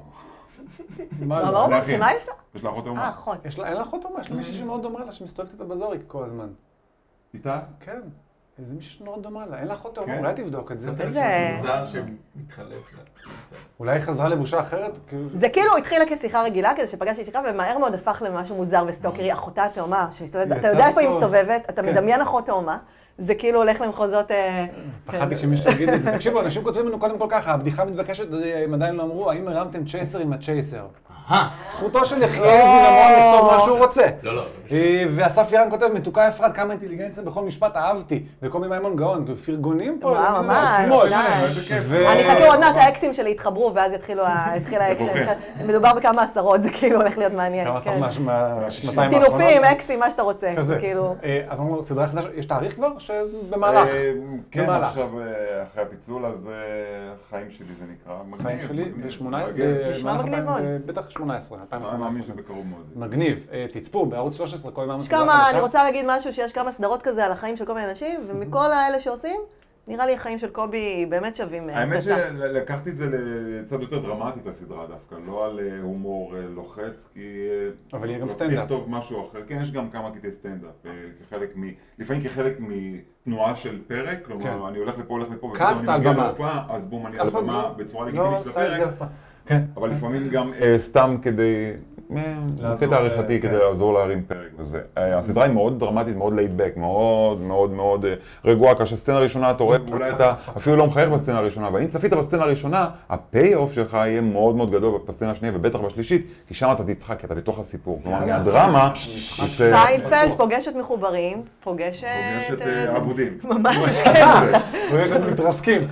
מה מה לא? הוא אומר? לאחים. שמה יש לה? יש לה אחות אה, אומה. אחות. יש לה, אין לה אחות אומה, יש לה מישהי שמאוד דומה לה, שמסתובבת איתה בזוריק כל הזמן. איתה? כן. איזה מישהי שנורא דומה לה, אין לה אחות אומה, כן. אולי תבדוק את זה. שמת לב איזה- שזה מוזר שמתחלף לה. אולי היא חזרה לבושה אחרת, כאילו... זה כאילו התחילה כשיחה רגילה כזה, שפגשתי אשתך, ומהר מאוד הפך למשהו מוזר וסטוקרי, אחותה התאומה, שמסתובבת, היא אתה יצאה יודע איפה היא פה. מסתובבת, אתה כן. מדמיין אחות תאומה, זה כאילו הולך למחוזות... אה, פחדתי שמישהו יגיד את זה. תקשיבו, אנשים כותבים לנו קודם כל ככה, הבדיחה מתבקשת, הם עדיין לא אמרו, האם הרמתם צ'ייסר עם הצ'ייסר? אהה. זכותו של יחיאל זינמון לכתוב מה שהוא רוצה. לא, לא. אה, ואסף ירן כותב, מתוקה אפרת, כמה אינטליגנציה בכל משפט, אהבתי. וקובי מימון גאון, פרגונים פה. וואו, למין ממש, השמאל. די. איזה כיף. ו- אני חכה עוד מעט האקסים שלי יתחברו, ואז יתחילו ה- יתחיל האקשן. מדובר בכמה עשרות, זה כאילו הולך להיות מעניין. כמה כן. עשרות מה- מהשנתיים האחרונות. טינופים, אקסים, מה שאתה רוצה. כזה. כאילו... אה, אז אמרנו, סדרה חדשה, יש תאריך כבר? שבמהלך. אה, כן, במהלך. עכשיו אה, אחרי הפיצול, אז אה, חיים שלי זה נקרא. חיים מגניב, שלי, מגניב, בשמונה, מגניב. נשמע מגניב מאוד. בטח שמונה עשרה, אלפיים אני ושמונה מאמין עשרה. שבקרוב מאוד. מגניב, אה, תצפו בערוץ שלוש עשרה, כל יום יש כמה, אני רוצה להגיד משהו, שיש כמה סדרות כזה על החיים של כל מיני אנשים, ומכל האלה שעושים, נראה לי החיים של קובי באמת שווים האמת הצצה. שלקחתי את זה לצד יותר דרמטי את הסדרה דווקא, לא על אה, הומור אה, לוחץ, כי... אה, אבל יהיה גם להבטיח סטנדאפ. טוב משהו אחר. כן, יש גם כמה קטעי סטנדאפ, אה, כחלק מ... לפעמים כחלק מתנועה של פרק, כן. כלומר, אני הולך לפה, הולך לפה, כעפת ופתאום על אני מגיע במה. להופעה, אז בום, אני על אף אחד הבמה לא- בצורה לא לגיטימית של עשה את זה הפרק, אף פעם. כן. אבל לפעמים גם אה, סתם כדי... לעזור, קטע עריכתי כן. כדי לעזור להרים פרק וזה. אה, הסדרה היא מאוד דרמטית, מאוד laid back, מאוד מאוד מאוד אה, רגועה, כאשר סצנה ראשונה אתה רואה, ואולי אתה אפילו לא מחייך בסצנה הראשונה, אבל אם צפית בסצנה הראשונה, הפי-אוף שלך יהיה מאוד מאוד גדול בסצנה השנייה, ובטח בשלישית, כי שם אתה תצחק, כי אתה בתוך הסיפור. כלומר, מהדרמה, יצא- סיינפלד פוגשת מחוברים, פוגשת... פוגשת אה, אה, אבודים. ממש, כן. ויש לנו מתרסקים.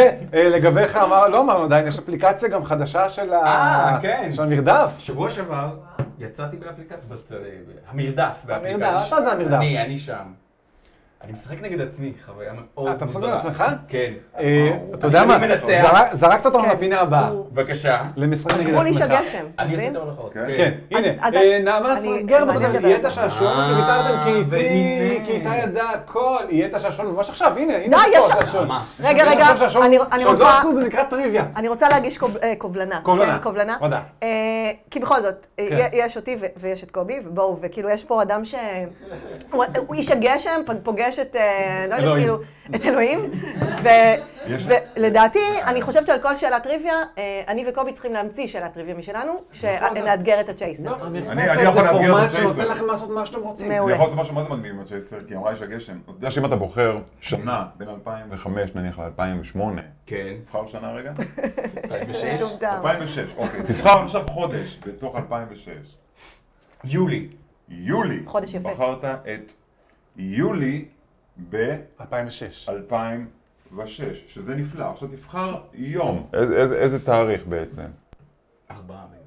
ולגביך, אמר- לא אמרנו עדיין, יש אפליקציה גם חדשה של ה- אה, כן. של המרדף. שבוע שעבר יצאתי באפליקציות, אה, המרדף באפליקציה. המרדף, אתה זה המרדף. אני, אני שם. אני משחק נגד עצמי, חוויה מאוד... אתה משחק מוזרה. לעצמך? כן. אה, אתה יודע אני מה? מנצח. זרק- זרקת אותנו כן. לפינה הבאה. בבקשה. למשחק נגד גבול איש עצמך. הגשם, אתה אני עושה מבין? את ההולכות. כן. כן, אז- הנה, אז אה, אני- נעמה אני- סרגר, מעניין כותבת, לדבר יהיה על את זה. השעשועון אה, שוויתרתם כי איתי, והנה. כי איתה ידע הכל, יהיה את השעשועון ממש עכשיו, הנה, הנה די, פה יש- השעשועון. מה? רגע, יש רגע, עכשיו שעשועון אני- אני שעוד לא רוצה- עשו, זה נקרא טריוויה. אני רוצה להגיש קוב- אה, קובלנה. קובלנה. כן, קובלנה. ודאי. אה, כי בכל זאת, אה, כן. יש אותי ו- ויש את קובי, ובואו, וכאילו יש פה אדם ש... הוא הוא איש הגשם, פ- פוגש את, אה, לא יודעת, אלוהים. כאילו, את אלוהים, ו- יש- ולדעתי, אני חושבת שעל כל שאלת טריוויה, אה, אני וקובי צריכים להמציא שאלת טריוויה משלנו, שנאתגר את הצ'ייסר. לא, אני המרפסת יכול זה לאתגר את פורמט הצ'ייסר. שנותן לכם לעשות מה שאתם רוצים. מעולה. אני יכול לעשות משהו מה זה מדהים עם הצ'ייסר, כי אמרה איש הגשם. אתה יודע שאם אתה בוחר שנה בין אלפיים וחמש נניח ל-אלפיים ושמונה, כן. תבחר שנה רגע? אלפיים ושש. מטומטם. אלפיים ושש, אוקיי. תבחר עכשיו חודש בתוך אלפיים ושש. יולי. יולי. חודש יפה. בחרת את יולי אלפיים ושש. ב-אלפיים ושש, שזה נפלא. עכשיו תבחר יום. איזה, איזה תאריך בעצם? ארבעה מהם.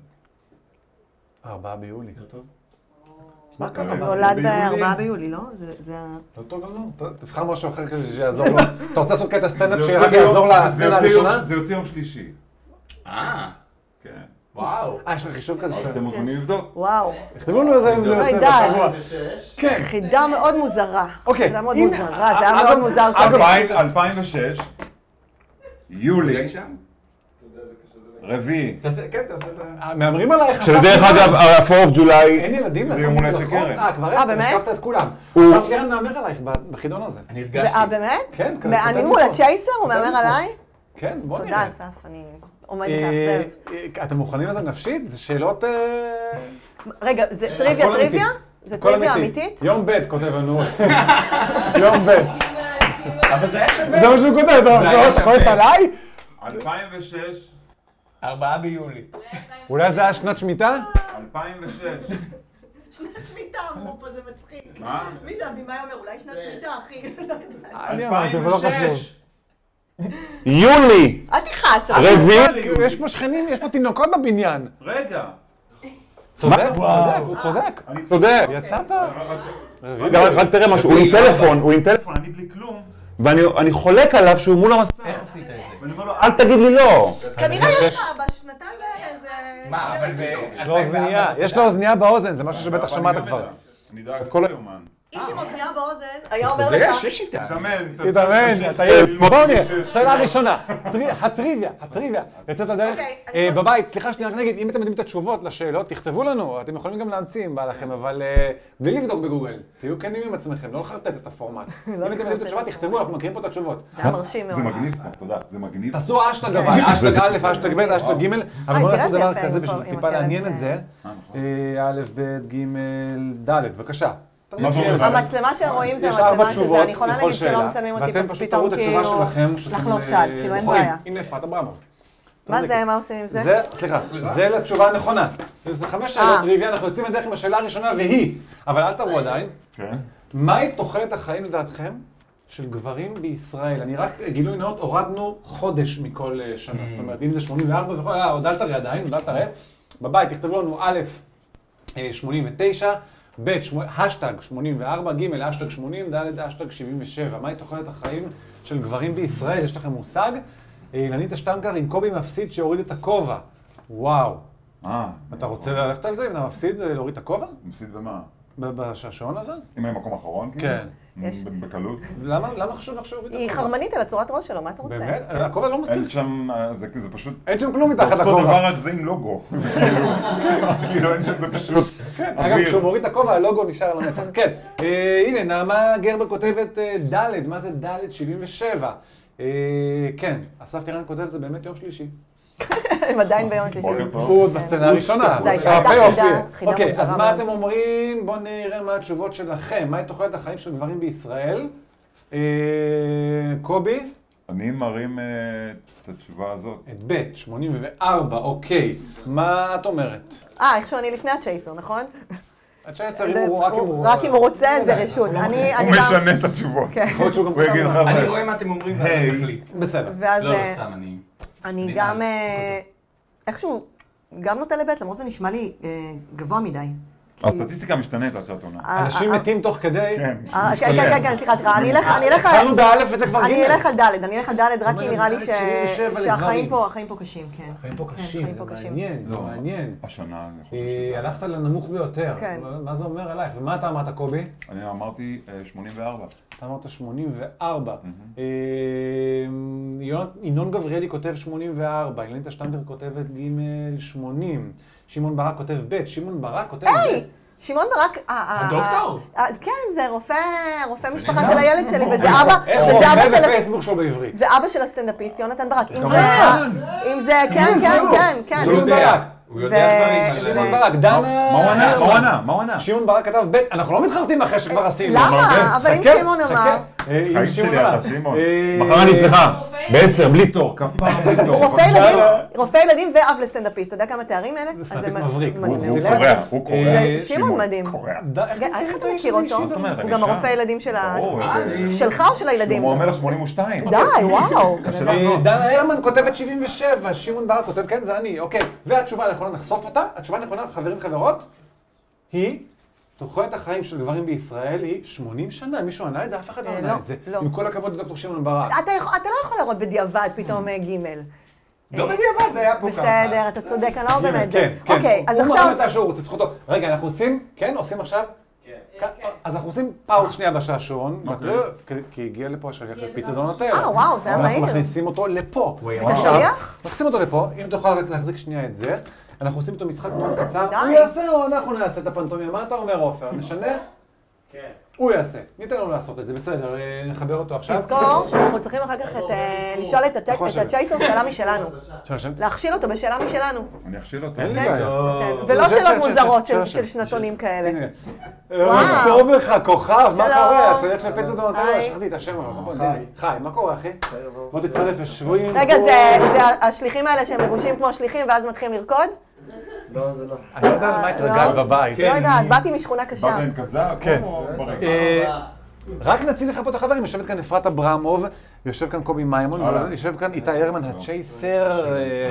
ארבעה ביולי. יותר טוב? מה קרה? נולד ביולי. ב-ארבעה ביולי, לא? זה- זה ה... לא טוב גם לא. ת- תבחר משהו אחר כדי שיעזור לו. אתה רוצה לעשות קטע סטנדאפ זה שרק יוצא ביום- יעזור זה לסצנה יוצא יום- הראשונה? זה יוצא יום שלישי. אה. כן. וואו. אה, יש לך חישוב כזה שאתה... אתם מוכנים לבדוק? וואו. תכתבו לנו איזה אם זה יוצא די. בשבוע. כן. חידה מאוד מוזרה. אוקיי. חידה מאוד הנה, מוזרה, זה היה אגב- מאוד מוזר. אגב- אלפיים ושש, יולי, שם? רביעי. תעשה, כן, תעשה את ה... מהמרים עלייך. שלדרך אגב, ה-פור of July, אין ילדים זה לעשות יום הולדת את של החוק? קרן. אה, כבר אה, עשר, באמת? השקפת את כולם. הוא- אסף קרן מהמר עלייך בחידון הזה. אני הרגשתי. אה, באמת? כן, כזה, אני כותב מול לי פה. הצ'ייסר? הוא כותב לי מהמר פה. עליי? כן, בוא תודה, נראה. אסף, אני עומדת אה, לאכזב. אה, אתם מוכנים לזה נפשית? זה שאלות... אה, רגע, זה טריוויה הכל טריוויה? אמיתי. זה הכל טריוויה אמיתי. אמיתית? יום ב' כותב לנו. יום ב'. אבל זה היה שווה. זה מה שהוא כותב, אתה היה אתה כועס שווה. עליי? אלפיים ושש, ארבעה ביולי. אולי זה היה שנת שמיטה? אלפיים ושש. שנת שמיטה אמרו פה, זה מצחיק. מה? מי זה הבמאי אומר? אולי שנת שמיטה, אחי. אני אמרתי, אבל לא חשוב. יולי, אל תכעס. רביעי. יש פה שכנים, יש פה תינוקות בבניין. רגע. צודק, הוא וואו. צודק, הוא צודק. אני צודק. יצאת? רגע, רק תראה משהו, הוא עם טלפון, הוא עם טלפון, אני בלי כלום. ואני חולק עליו שהוא מול המסך. איך עשית את זה? ואני אומר לו, אל תגיד לי לא. כנראה יש לך בשנתיים האלה איזה... מה, אבל ב... יש לו אוזנייה, יש לו אוזנייה באוזן, זה משהו שבטח שמעת כבר. אני יודע את כל היומן. איש עם אוזנייה באוזן היה אומר זה לך... יש, יש איתה. תתאמן. תתאמן, אתה ילד. בואו נראה, שאלה ראשונה. טרי- הטריוויה, הטריוויה. יצאת לדרך? אוקיי, אני אה, לא- בבית, סליחה שנייה, רק נגיד, אם אתם יודעים את התשובות לשאלות, תכתבו לנו. אתם יכולים גם להמציא אם בא לכם, אבל אה, בלי לבדוק בגוגל. תהיו כנים עם עצמכם, לא לחרטט את הפורמט. אם אתם יודעים את התשובה, תכתבו, אנחנו מכירים פה את התשובות. היה מרשים מאוד. זה מגניב פה, תודה, זה מגניב. תעשו אשטג אבל, אשטג א', אשטג ב', אשטג ג', אבל בואו תראה נעשה איזה דבר יפה כזה עם בשביל עם טיפה הכלב לעניין ש- את זה. אה, אה, א', ב', ג', ד', בבקשה. מה זה אומר? המצלמה שרואים זה יש ארבע המצלמה שזה, תשובות אני יכולה לכל להגיד שלא שאלה, מצלמים אותי ואתם פשוט תראו פתאום את התשובה כאילו שלכם, שאתם לחלוץ אה, צד, כאילו אין בוחרים. בעיה. הנה אפרת אברמוב. מה זה, מה עושים עם זה? זה, סליחה, זה לתשובה הנכונה. זה חמש שאלות אה. טריוויה, אנחנו יוצאים לדרך עם השאלה הראשונה והיא, אבל אל תראו עדיין, כן. מהי תוחלת החיים לדעתכם של גברים בישראל? אני רק, גילוי נאות, הורדנו חודש מכל אה, שנה. זאת אומרת, אם זה שמונים וארבע וכל, אה, עוד אל תראה עדיין, עוד אל תראה. בבית תכתבו לנו א', אה, שמונים ותשע, ב', השטג שמונים וארבע, ג', השטג שמונים, ד', השטג שבעים ושבע. מהי תוחלת החיים של גברים בישראל? יש לכם מושג? אה, אילנית השטנקר עם קובי מפסיד שהוריד את הכובע. וואו. אה. אתה רוצה ללכת על זה אם אתה מפסיד אה, להוריד את הכובע? מפסיד במה? ב- בשעשועון הזה? אם היה מקום אחרון? כאילו? כן. יש. ב- בקלות? למה למה חשוב לך שהוריד את היא הכובע? חרמנית על הצורת ראש שלו, מה אתה רוצה? באמת? הכובע לא מסתיר. אין שם, אה, זה זה פשוט... אין שם כלום זה מתחת אותו דבר לכובע. רק זה עם לוגו. זה כאילו, כאילו אין שם זה פשוט... אגב, אוויר. כשהוא מוריד את הכובע, הלוגו נשאר על המצח. כן. אה, הנה, נעמה גרבר כותבת אה, ד', מה זה ד' שבעים ושבע? אה, כן, אסף טירן כותב, זה באמת יום שלישי. הם עדיין ביום בוקר שלישי. טוב. הוא עוד בסצנה הראשונה. זה עכשיו הייתה הפי-אוף חידה- יהיה. חידה אוקיי, מוזרה אז מה מאוד. אתם אומרים? בואו נראה מה התשובות שלכם. מהי תוחלת החיים של גברים בישראל? אה, קובי? אני מרים אה, את התשובה הזאת. את ב', שמונים וארבע, אוקיי. מה את אומרת? אה, איכשהו אני לפני הצ'ייסר, נכון? הצ'ייסר, אם הוא רק אם הוא... רק אם הוא רוצה, זה רשות. אני אני הוא גם... משנה את התשובות. כן. יכול להיות שהוא גם... הוא יגיד לך, אני רואה מה אתם אומרים ואני היי. מחליט. בסדר. ואז לא, אה, סתם, אני... אני אני גם... נעל. אה, איכשהו, גם נוטה לבית, למרות זה נשמע לי אה, גבוה מדי. הסטטיסטיקה משתנית עד שאת עונה. אה, אנשים אה, מתים תוך כדי... כן. אה, כן, כן, כן, כן, סליחה, סליחה, אני אלך, אני אלך... התחלנו באלף וזה כבר אני גימל. אלך על ד', אני אלך על ד', רק כי נראה לי ש- ד' שבעים ושבע שהחיים לגברים. פה, החיים פה קשים, כן. חיים פה כן, קשים, חיים זה פה קשים. מעניין, זה לא. מעניין. השנה אני חושב אה, שזה... הלכת לנמוך ביותר. כן. מה זה אומר עלייך? ומה אתה אמרת, קובי? אני אמרתי אה, שמונים וארבע. אתה אמרת שמונים וארבע. אה, ינון- ינון גבריאלי כותב שמונים וארבע, אילנית השטנקר כותבת ג' שמונים, שמעון ברק כותב ב', שמעון ברק כותב היי! ב'. שמעון ברק... אה, אה, הדוקטור? אה, אז כן, זה רופא, רופא משפחה נהדר. של הילד שלי, וזה אבא, איך וזה הוא אבא עובד של... בפייסבוק שלו בעברית? ואבא של הסטנדאפיסט, יונתן ברק. אם זה... כמובן. אם זה... כן, כן, כן, כן. שמעון ברק. הוא יודע דברים על... שמעון ברק, דנה... מה הוא ענה? מה הוא ענה? מה הוא ענה? שמעון ברק כתב ב', אנחנו לא מתחרטים אחרי שכבר עשינו. למה? אמרתם? אבל אם חכה, שמעון חכה. אמר- אה, אם חיים שמעון שלי, אמר. אתה שמעון. אה, מחר אני אצלך. בעשר, בלי תור. כפר בלי תור. הוא רופא ילדים, רופא ילדים ואב לסטנדאפיסט. אתה יודע כמה תארים אלה? זה אז סטנדאפיסט מ- מבריק. מדהים, הוא מעולה. קורע, הוא קורע. אה, שמעון מדהים. קורע. ד- איך רגע, איך אתה איש מכיר אישי? אותו? מה זאת אומרת? הוא אני גם שם. הרופא ילדים של ה... ברור, אה, זה- אני- שלך או של הילדים? שלמה המלך שמונים ושתיים. די, וואו. קשה בן לה- אדם. לא. אה, דנה הרמן כותבת שבעים ושבע, שמעון ברק כותב כן, זה אני, אוקיי. והתשובה הנכונה, נחשוף אותה. התשובה הנכונה, חברים וחברות, היא, תוחלת החיים של גברים בישראל היא שמונים שנה. מישהו ענה את זה? אף אחד לא אה, ענה לא, את זה. לא. עם כל הכבוד לדוקטור שמעון ברק. אתה יכול- אתה לא יכול לראות בדיעבד פתאום אה, ג'. לא בדיעבד, זה היה פה ככה. בסדר, אתה צודק, אני לא באמת זה. כן, כן. אוקיי, אז הוא עכשיו... מראה מתי שהוא רוצה, זכותו. רגע, אנחנו עושים, כן? עושים עכשיו? כן. אז אנחנו עושים פאוז שנייה בשעשועון, כי הגיע לפה השליח של פיצה דונטלו. אה, וואו, זה היה מהיר. אנחנו מכניסים אותו לפה. את השליח? מכניסים אותו לפה, אם אתה יכול להחזיק שנייה את זה. אנחנו עושים איתו משחק מאוד קצר. די. הוא יעשה או אנחנו נעשה את הפנטומיה? מה אתה אומר, עופר? נשנה? כן. הוא יעשה. ניתן לו לעשות את זה, בסדר, נחבר אותו עכשיו. תזכור שאנחנו צריכים אחר כך לשאול את הצ'ייסר שאלה משלנו. להכשיל אותו בשאלה משלנו. אני אכשיל אותו. אין לי בעיה. ולא שאלות מוזרות של שנתונים כאלה. מה טוב לך, כוכב, מה קורה? השליח של פיצה דונטלו, שכחתי את השם, אבל חי, מה קורה, אחי? בוא תצטרף, יושבים. רגע, זה השליחים האלה שהם לבושים כמו השליחים ואז מתחילים לרקוד? לא, זה לא. אני לא יודע על מה התרגלת בבית. לא יודעת, באתי משכונה קשה. באת עם קסדה? כן. או ברקע? רק נציג לך פה את החברים, יושבת כאן אפרת אברמוב, יושב כאן קובי מימון, ויושב כאן איתי הרמן, הצ'ייסר,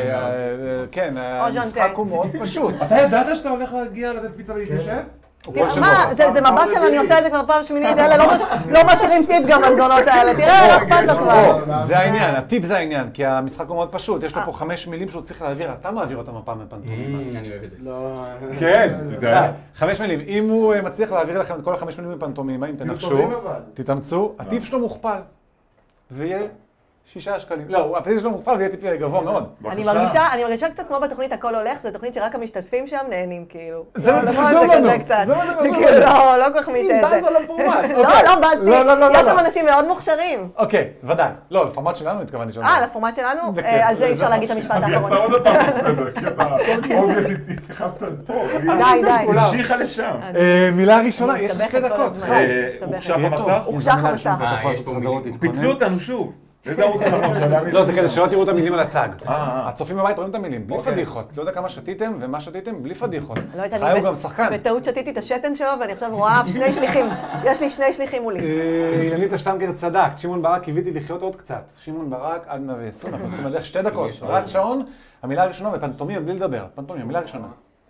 כן, המשחק הוא מאוד פשוט. אתה ידעת שאתה הולך להגיע לתת פיצה להתיישב? מה, זה מבט של אני עושה את זה כבר פעם שמינית, אלה לא משאירים טיפ גם לזונות האלה, תראה, לא אכפת לו כבר. זה העניין, הטיפ זה העניין, כי המשחק הוא מאוד פשוט, יש לו פה חמש מילים שהוא צריך להעביר, אתה מעביר אותם הפעם בפנטומימה. אני אוהב את זה. לא... כן, חמש מילים, אם הוא מצליח להעביר לכם את כל החמש מילים בפנטומימה, אם תנחשו, תתאמצו, הטיפ שלו מוכפל, ויהיה שישה שקלים. לא, הטיפ שלו מוכפל ויהיה טיפ גבוה מאוד. אני מרגישה, אני מרגישה קצת כמו בתוכנית הכל הולך, זו תוכנית שרק המשתתפים שם נהנים, כאילו. זה מה שחשוב לנו, זה מה שחשוב לנו. לא, לא כל כך מי שזה. היא בזה לפורמט. לא, לא בזתי, יש שם אנשים מאוד מוכשרים. אוקיי, ודאי. לא, לפורמט שלנו התכוונתי שלנו. אה, לפורמט שלנו? על זה אי אפשר להגיד את המשפט האחרון. אז יצא עוד פעם בסדר, כי אתה אובייסית התייחסת פה. די, די. המשיכה לשם. מילה ראשונה, יש לך שתי דקות. הוחשך המסך? הוחשך המסך. פיצלו אותנו שוב. איזה ערוץ אנחנו עכשיו? לא, זה כדי שלא תראו את המילים על הצג. הצופים בבית רואים את המילים, בלי פדיחות. לא יודע כמה שתיתם ומה שתיתם, בלי פדיחות. חי הוא גם שחקן. בטעות שתיתי את השתן שלו ואני עכשיו רואה שני שליחים. יש לי שני שליחים מולי. ינית השטמגר צדק, שמעון ברק קיוויתי לחיות עוד קצת. שמעון ברק עד מאה ועשרים, אנחנו רוצים לדרך שתי דקות. רץ שעון, המילה הראשונה בפנטומימה, בלי לדבר. פנטומימה, מילה ראשונה.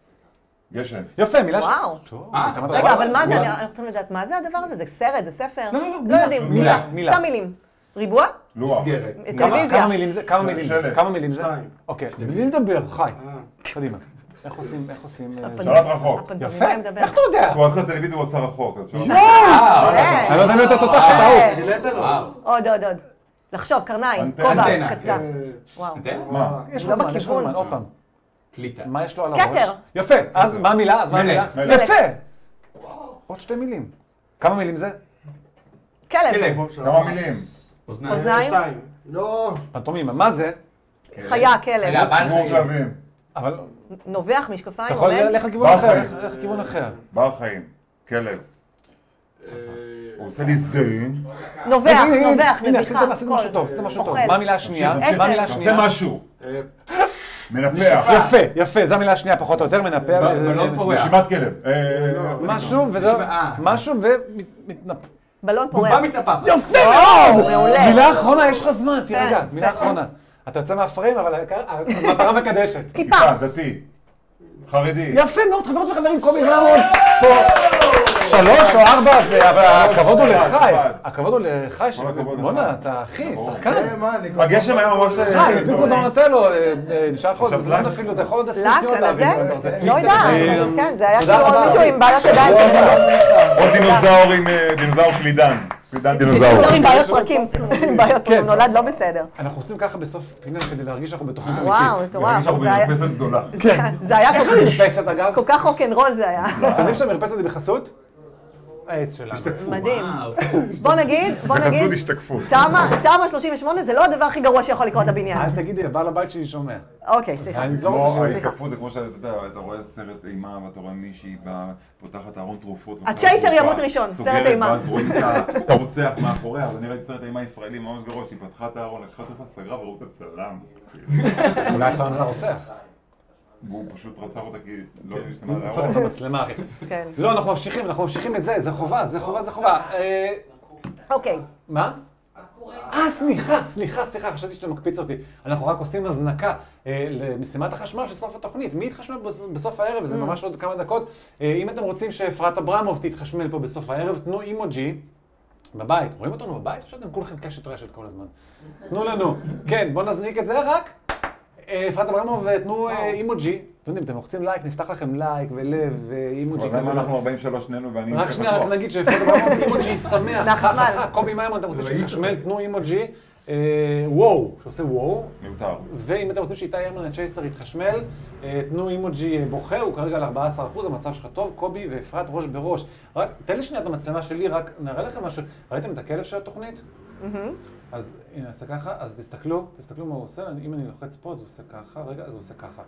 גשם. יפה, מילה שונה. וואו. רגע, אבל מה זה? אנחנו רוצים לדעת מה זה הדבר הזה? זה סרט, זה ספר? לא, לא, לא. לא יודעים. מילה, מילה. סתם מילים. ריבוע? לוח. טלוויזיה. כמה מילים זה? כמה מילים זה? שלט. כמה מילים זה? שתיים. אוקיי, בלי לדבר, חי. קדימה. איך עושים, איך עושים... שלט רחוק. יפה, איך אתה יודע? הוא עשה טלוויזיה, הוא עשה רחוק. אני לא יודע מי אתה תותח, אתה הוא. גילית לו. עוד, עוד, עוד. לחשוב, קרניים, אנטנה. כובע, קסדה. וואו. מה? יש לך לא זמן, יש לך בכיוון. זמן, עוד פעם. קליטה. מה יש לו על הראש? כתר. יפה, אז מה המילה? אז מה המילה? מלך. יפה! עוד שתי מילים. כמה מילים זה? כלב. כמה מילים? אוזניים. אוזניים. שתיים. לא... פנטומימה, מה זה? חיה, כלב. חיה, בעל כמו חיים. כלבים. אבל נובח, אתה משקפיים, יכול עומד. ללכת לכיוון בר אחר, חיים. לך לכיוון אחר. בר חיים. כלב. הוא עושה לי זה. נובח, הנה, הנה, נובח, הנה, נביחה. עשית משהו טוב, עשית משהו טוב. אוכל. מה המילה השנייה? תמשיך, מה המילה תעשה השנייה? משהו. מנפח. יפה, יפה, זו המילה השנייה פחות או יותר, מנפח. בלון פורח. נשימת כלב. משהו, וזה... אה. משהו ומתנפח. בלון פורח. בובה מתנפחת. יפה וואו, מאוד! מעולה. מילה אחרונה, יש לך זמן, תירגע, כן, מילה כן. אחרונה. אתה יוצא מהפריים, אבל העיקר- המטרה מקדשת. כיפה. דתי. חרדי. יפה מאוד, חברות וחברים, קובי רמון. פה שלוש או ארבע, אבל הכבוד הוא לחי. הכבוד הוא לחי, כל הכבוד בוא'נה, לך. אתה אחי, ברור. שחקן. אה, מה, אני... הגשם היה ממש... חי, פיצה דונטלו, נשאר לך עוד עכשיו זמן לק. אפילו, אתה יכול עוד עשרים לק שניות על להבין. הזה? אם אתה רוצה. לא יודעת, אה, כן, זה היה תודה כאילו עוד רבה. מישהו עם בעיות ידיים שמדבר. עוד דינוזאור עם אה, דינוזאור קלידן. קלידן דינוזאור. דינוזאור עם בעיות פרקים, עם בעיות פרקים, נולד לא בסדר. אנחנו עושים ככה בסוף פינה כדי להרגיש שאנחנו בתוכנית אמיתית. וואו, מטורף. אנחנו זה היה- במרפסת גדולה. זה- זה היה כל כך- מרפסת אגב. כל כך רוקנרול זה היה. אתם יודעים שהמרפסת היא בחסות? העץ שלנו. מדהים. בוא נגיד, בוא בחסות נגיד, השתקפות. תמ"א שלושים ושמונה זה לא הדבר הכי גרוע שיכול לקרות לבניין. אל תגידי, בעל הבית שלי שומע. אוקיי, סליחה. אני לא רוצה כמו ש... ההשתקפות זה כמו שאתה יודע, אתה רואה סרט אימה ואתה רואה מישהי באה, פותחת ארון תרופות. הצ'ייסר תרופה, ימות ראשון, סרט סוגרת, אימה. ואז רואים את ה- את הרוצח מאחוריה, אז אני ראיתי סרט אימה ישראלי ממש גרוע, שהיא פתחה את הארון, לקחה תרופה, סגרה וראו את הצלם. אולי הצלם זה הרוצח. והוא פשוט רצח אותה כי לא השתנה הוא לארון. פתח במצלמה, אחי. כן. לא, אנחנו ממשיכים, אנחנו ממשיכים את זה, זה חובה, זה חובה, זה חובה. אה, אוקיי. מה? אה, סליחה, סליחה, סליחה, חשבתי שאתה מקפיץ אותי. אנחנו רק עושים הזנקה אה, למשימת החשמל של סוף התוכנית. מי יתחשמל בס- בסוף הערב? זה ממש עוד כמה דקות. אה, אם אתם רוצים שאפרת אברמוב תתחשמל פה בסוף הערב, תנו אימוג'י בבית. רואים אותנו בבית או שאתם כולכם קשת רשת כל הזמן? תנו לנו. כן, בואו נזניק את זה רק. אפרת אברמוב, תנו אימוג'י. אתם יודעים, אתם לוחצים לייק, נפתח לכם לייק ולב ואימוג'י כזה. אבל אנחנו ארבעים ושלוש שנינו ואני... רק שנייה, רק נגיד שאפרת אברמוב, אימוג'י שמח. נחמד. קובי מיימון, אתם רוצים שיתחשמל, תנו אימוג'י. וואו, שעושה וואו. מיותר. ואם אתם רוצים שאיתי הרמן הצ'ייסר יתחשמל, תנו אימוג'י בוכה, הוא כרגע על ארבעה עשר אחוז, המצב שלך טוב, קובי ואפרת ראש בראש. רק, תן לי שנייה את המצלמה שלי, רק נראה לכם משהו. ראיתם את הכלב של התוכנית? אז הנה, עושה ככה, אז תסתכלו, תסתכלו מה הוא עושה, אם אני לוחץ פה, אז הוא עושה ככה, רגע, אז הוא עושה ככה.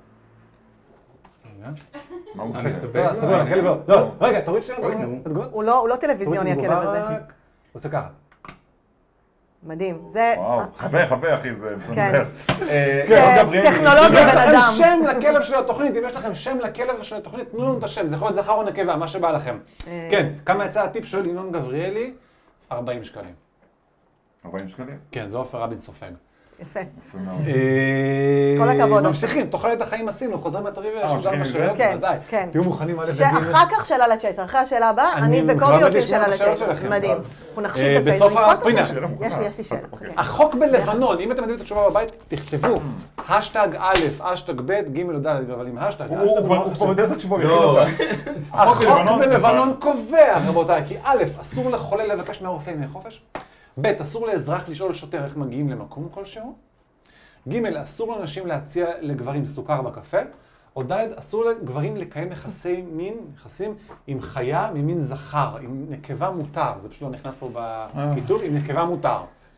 מה הוא אני עושה? מסתובב? סבבה, הכלב לא, לא, רגע, תוריד שנייה, תגוד. הוא לא הוא לא טלוויזיוני, הכלב הזה. הוא עושה ככה. מדהים. זה... וואו, חווה, חווה אחי, זה כן. מסנדר. טכנולוגיה בן אדם. אם יש לכם שם לכלב של התוכנית, אם יש לכם שם לכלב של התוכנית, תנו לנו את השם, זה יכול להיות זכר או נקבה, מה שבא לכם. כן, כמה יצא הטיפ שואל ינון גבריאלי? ארבעים שקלים. ארבעים שקלים? כן, זה עופר רבין סופג. יפה. יפה מאוד. כל הכבוד. ממשיכים, תוחלת החיים עשינו, חוזרים לטריוויה, יש ממשיכים גם עם זה? בשאלות, כן, ודאי. כן. תהיו מוכנים על איזה דיון. שאחר כך שאלה לצ'ייסר, אחרי השאלה הבאה, אני אני כבר וקובי עומד עושים לשמוע שאלה את השאלות לצ'ייסר. שלכם. מדהים. אנחנו נחשיב את בסוף הצ'ייסר. הפרינה. יש לי, יש לי שאלה. אוקיי. החוק בלבנון, אם אתם יודעים את התשובה בבית, תכתבו השטג א', השטג ב', ג' או ד', אבל עם השטג. הוא כבר יודע את התשובה. לא. החוק בלבנון קובע, רבותיי, כי א', אסור לחולה לבקש מהרופא ימי חופש, ב', אסור לאזרח לשאול שוטר איך מגיעים למקום כלשהו, ג', אסור לאנשים להציע לגברים סוכר בקפה, או ד', אסור לגברים לקיים יחסי מין, יחסים עם חיה ממין זכר, עם נקבה מותר, זה פשוט לא נכנס פה בכיתוב, עם נקבה מותר.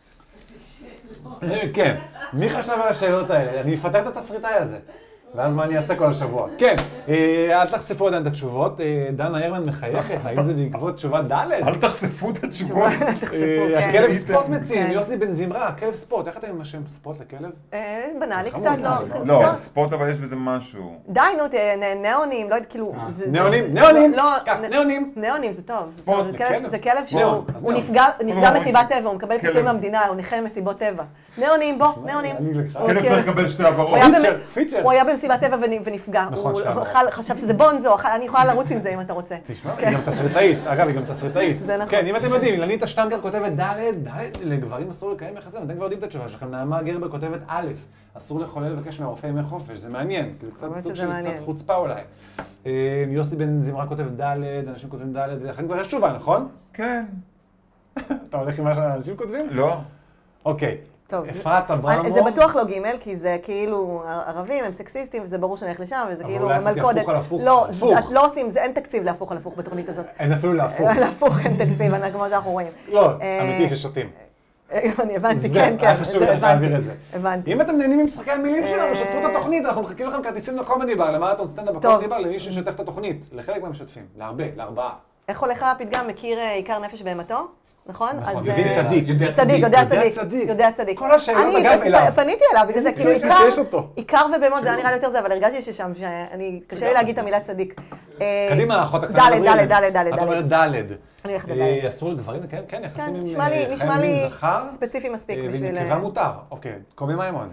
כן, מי חשב על השאלות האלה? אני אפתר את התסריטאי הזה. ואז מה אני אעשה כל השבוע? כן, אל תחשפו עדיין את התשובות, דנה הרמן מחייכת, האם זה בעקבות תשובה ד'? אל תחשפו את התשובות. הכלב ספוט מציעים, יוסי בן זמרה, הכלב ספוט, איך אתם עם השם ספוט לכלב? בנאלי קצת, לא. לא, ספוט אבל יש בזה משהו. די, נו, ניאונים, לא יודעת, כאילו... ניאונים, ניאונים, לא, כך, ניאונים. ניאונים זה טוב. ספוט, זה כלב שהוא ניאון, אז ניאון. נפגע מסיבת טבע, הוא מקבל פיצוי מהמדינה, הוא נכה מסיבות טבע. ניאונים, בוא, ניאונים. כלב צריך לקבל שתי עברות. פיצ'ר. הוא היה במסיבת טבע ונפגע. נכון, שתי הוא עברות. חשב שזה בונזו, אני יכולה לרוץ עם זה אם אתה רוצה. תשמע, היא גם תסריטאית, אגב, היא גם תסריטאית. זה נכון. כן, אם אתם יודעים, אילנית השטנגר כותבת ד', ד', לגברים אסור לקיים יחסים, אתם כבר יודעים את התשובה שלכם, נעמה גרבר כותבת א', אסור לחולה לבקש מהרופא ימי חופש, זה מעניין, כי זה קצת סוג של קצת חוצפה אולי. יוסי בן זמרה כותב ד', אנשים כותבים ד', ולכן כבר יש תשובה, נכון? כן. אתה הולך עם מה שאנשים כותבים? לא. אוקיי. טוב, אפרת אברמוב. זה בטוח לא ג' כי זה כאילו ערבים, הם סקסיסטים, וזה ברור שאני הולך לשם, וזה כאילו אבל אולי מלכודת. עשיתי הפוך על הפוך. לא, הפוך. לא עושים, אין תקציב להפוך על הפוך בתוכנית הזאת. אין אפילו להפוך. להפוך אין תקציב, כמו שאנחנו רואים. לא, אמיתי ששותים. אני הבנתי, זה, כן, כן. היה חשוב לי להעביר את זה. הבנתי. אם אתם נהנים ממשחקי המילים שלנו, שתפו את התוכנית, אנחנו מחכים לכם כרטיסים לקומדי בר, למרתון סטנדאפ בקומדי בר, למי ששתף את התוכנית. לחלק מהמשתפים, להרבה, לארבעה. איך הולך הפתגם? מכיר עיקר נפש בהמתו? נכון? נכון, אז, מבין אה, צדיק. צדיק, יודע יודע צדיק. צדיק. יודע צדיק. כל השאלות, אני אגב, אליו. פניתי אליו, בגלל זה, כאילו כן, עיקר, יש אותו. עיקר ובהמות, זה היה נראה לי יותר זה, אבל הרגשתי ששם, שאני, קשה לי להגיד את המילה צדיק. אה, קדימה, האחות הקטנה. ד', ד', ד', ד', את אומרת ד'. אני הולכת לד'. אה, אסור לגברים, כן, כן, כן, יחסים עם נשמע לי, חיים נשמע לי עם זכר. ספציפי מספיק אה, בשביל... ונקבה מותר. אוקיי, קובי מיימון.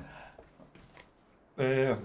אה,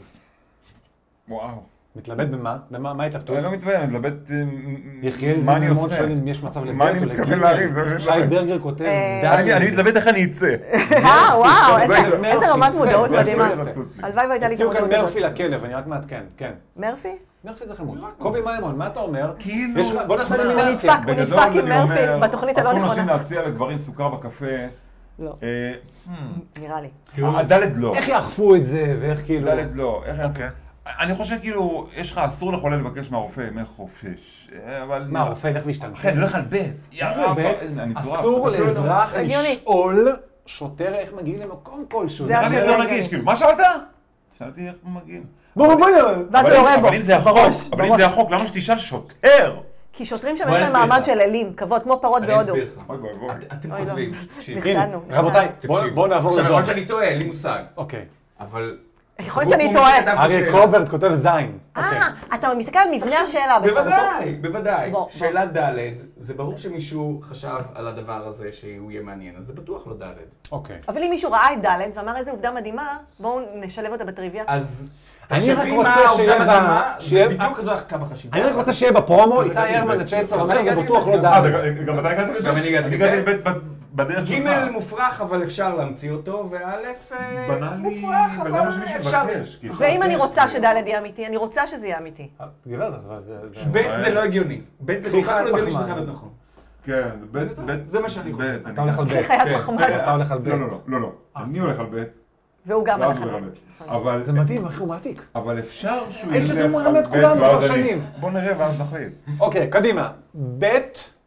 וואו. מתלבט במה? במה? מה ההתלבטות? אני לא מתבייש, אני מתלבט יחיאל מה אני זימון עושה. שואל אם יש מצב לבית מה אני או מתכוון לג'. להרים, זה מה שאני שי מתלבט. ברגר כותב אה, ד'. אני אני מתלבט איך אני אצא. אה, וואו, איזה- מרפי. איזה רמת מודעות מרפי, מדהימה. מרפי. הלוואי והייתה לי את הציעו כאן המודעות הזאת. מרפי לכלב, אני רק מעדכן, כן. מרפי? מרפי זה חמוד. קובי מיימון, מה אתה אומר? כאילו... יש לך- בוא נעשה תשמע, הוא אלימינציה. נדפק, הוא בגדול נדפק עם אני מרפי אומר, בתוכנית הלא אסור נשים נכונה. להציע לגברים סוכר בקפה. לא, אה, נראה לי. הדלת לא. איך יאכפו את זה, ואיך כאילו... דלת לא. איך יאכפו? אני חושב כאילו, יש לך אסור לחולה לבקש מהרופא ימי חופש. אבל... מה, הרופא ילך להשתלם? אחי, אני הולך על בית. מה זה בית? אסור לאזרח הגיוני. לשאול שוטר איך מגיעים למקום כלשהו. זה נראה לי השאלה יותר הגיונית. נגיש, כאילו, מה שאלת? שאלתי איך מגיעים. בוא, בוא, בוא, ואז הוא אבל אם- יורה בו. אבל אם זה החוק, בראש, אבל אם בראש. זה החוק, למה שתשאל שוטר? כי שוטרים שם בוא יש להם אני אסביר מעמד לך. של אלים, כבוד, כמו פרות אני בהודו. אסביר לך. אוי אוי אוי. את- אתם אוי, לא. כותבים, תקשיב. נכשלנו. הנה, רבותיי, בואו תקשיב. בואו נעבור עכשיו, יכול לדור. להיות שאני טועה, אין לי מושג. אוקיי. אבל... יכול להיות הוא- שאני הוא טועה. מי שכתב את אריה השאלה. קוברט כותב זין. אה, אתה מסתכל על מבנה השאלה. בכלל. בוודאי, בוודאי. בוא, בוא. שאלה ד', זה ברור שמישהו חשב על הדבר הזה שהוא יהיה מעניין, אז זה בטוח לא ד'. אוקיי. אבל אם מישהו ראה את ד' ואמר איזה עובדה מדהימה, בואו נשלב אותה בטריוויה. אז... אני רק תחשבי רוצה מה העובדה שיהיה ב- מדהימה, שיהיה- זה בדיוק זו קו החשיבה. אני רק רוצה שיהיה בפרומו, איתי הרמן הצ'ייסר אומר, זה בטוח לא אה, דעת. גם אתה הגעת לבית? גם אני הגעתי אני לבית. הגעתי לבית בדרך שלך. ג' מופרך, אבל אפשר להמציא אותו, וא' בנאלי, מופרך, וזה מה אבל שמי אפשר. שיבקש. כי ואם אני חלק- רוצה שד' יהיה אמיתי, אני רוצה שזה יהיה אמיתי. גברת, אבל זה... זה- ב' זה לא הגיוני. ב' זה כל כך לא הגיוני שזה חייב להיות נכון. כן, בית, בית, זה מה שאני חושב. בית, אתה הולך על ב'. כחיית כן. מחמד. אתה הולך על ב'. לא, לא, לא, לא, לא. אני הולך על בית, והוא גם ואז הלך הוא על הולך על ב'. בית. אבל זה מדהים, אחי, הוא מעתיק. אבל אפשר שהוא האיש הזה ילך מלמד על בית כולנו כבר ואז אני. שנים. בוא נראה ואז נחליט. אוקיי, קדימה. ב'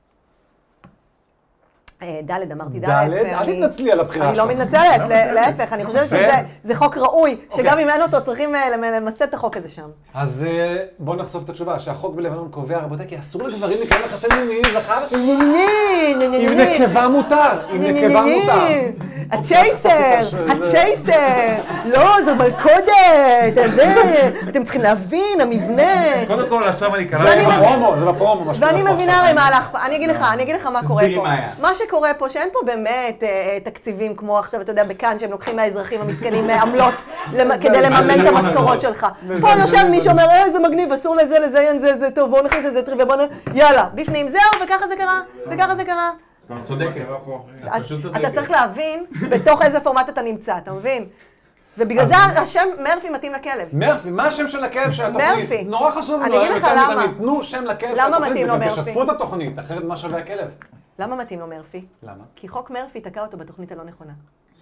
אה, ד' אמרתי ד'. ד', אל ואני- תתנצלי על הבחירה אני לא שלך. מתנצלת, ל- להפך, אני חושבת ו- שזה זה חוק ראוי, שגם אוקיי. אם אין אותו צריכים אה, למ- למסד את החוק הזה שם. אז אה, בואו נחשוף את התשובה, שהחוק בלבנון קובע, רבותיי, כי אסור לגברים לקיים יחסי מיניים זכר. ני ני ני ני עם ני נקבה מותר, עם ני, ני, נקבה ני, מותר. ני. הצ'ייסר, זה- הצ'ייסר, לא, זו מלכודת, זה, אתם צריכים להבין, המבנה. קודם כל, עכשיו אני זה ואני קלטתי. מבין- בפרומו, זה בפרומו, מה שקורה ואני פה מבינה עכשיו. הרי מה הלך פה, אני אגיד לך, אני אגיד לך מה קורה תסבירי פה. מה היה. מה שקורה פה, שאין פה באמת אה, תקציבים כמו עכשיו, אתה יודע, בכאן, שהם לוקחים מהאזרחים המסכנים אה, עמלות למ- כדי לממן את המשכורות שלך. פה יושב מישהו אומר, אה, זה מגניב, אסור לזה, לזיין, זה, זה טוב, בואו נכניס את זה טריוויה, בואו נ... יאללה, בפנים, זהו, וככה זה קרה, וככה זה קרה. צודקת. את- פשוט אתה צודקת. צריך להבין בתוך איזה פורמט אתה נמצא, אתה מבין? ובגלל זה השם מרפי מתאים לכלב. מרפי, מה השם של הכלב של התוכנית? מרפי. נורא חשוב אני לנו, אגיד לך יותר למה. מתמיד. תנו שם לכלב של למה התוכנית, מתאים לו וגם מרפי? תשתפו את התוכנית, אחרת מה שווה הכלב? למה מתאים לו מרפי? למה? כי חוק מרפי תקע אותו בתוכנית הלא נכונה.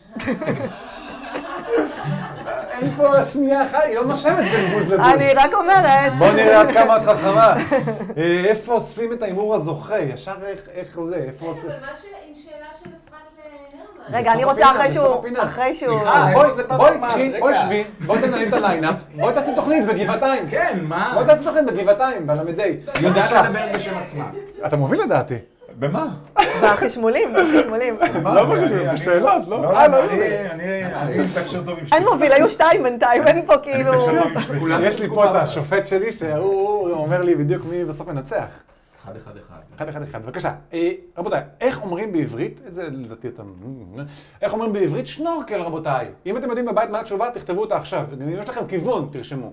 אין פה שנייה אחת, היא לא נושמת בין בוז לבוז. אני רק אומרת. בוא נראה עד כמה את חכמה. אה, איפה אוספים את ההימור הזוכה? ישר איך- איך זה? איפה אוספים? אבל מה ש... עם שאלה של אפרת להרמן. רגע, אני בסוף רוצה הפינה, אחרי בסוף שהוא, הפינה. אחרי שהוא... סליחה, אז אה, בואי, זה בואי, פרפורמנס, קחי, רגע. בואי שבי, בואי תנהלי את הליינאפ, בואי תעשי תוכנית בגבעתיים. כן, מה? בואי תעשי תוכנית בגבעתיים, בלמדי. היא יודעת לדבר בשם עצמה. אתה מוביל לדעתי. במה? בחשמולים, בחשמולים. לא בחשוב, בשאלות, לא? לא, אה, לא, לא, לא. אני- אני אני מתקשר טוב עם אין מוביל, היו שתיים בינתיים, אין פה כאילו... מתקשר טוב עם שניכם. יש לי פה את השופט שלי, שהוא אומר לי בדיוק מי בסוף מנצח. אחד, אחד, אחד. אחד, אחד, אחד. בבקשה. אה, רבותיי, איך אומרים בעברית, את זה לדעתי אתה... איך אומרים בעברית שנורקל, רבותיי? אם אתם יודעים בבית מה התשובה, תכתבו אותה עכשיו. אם יש לכם כיוון, תרשמו.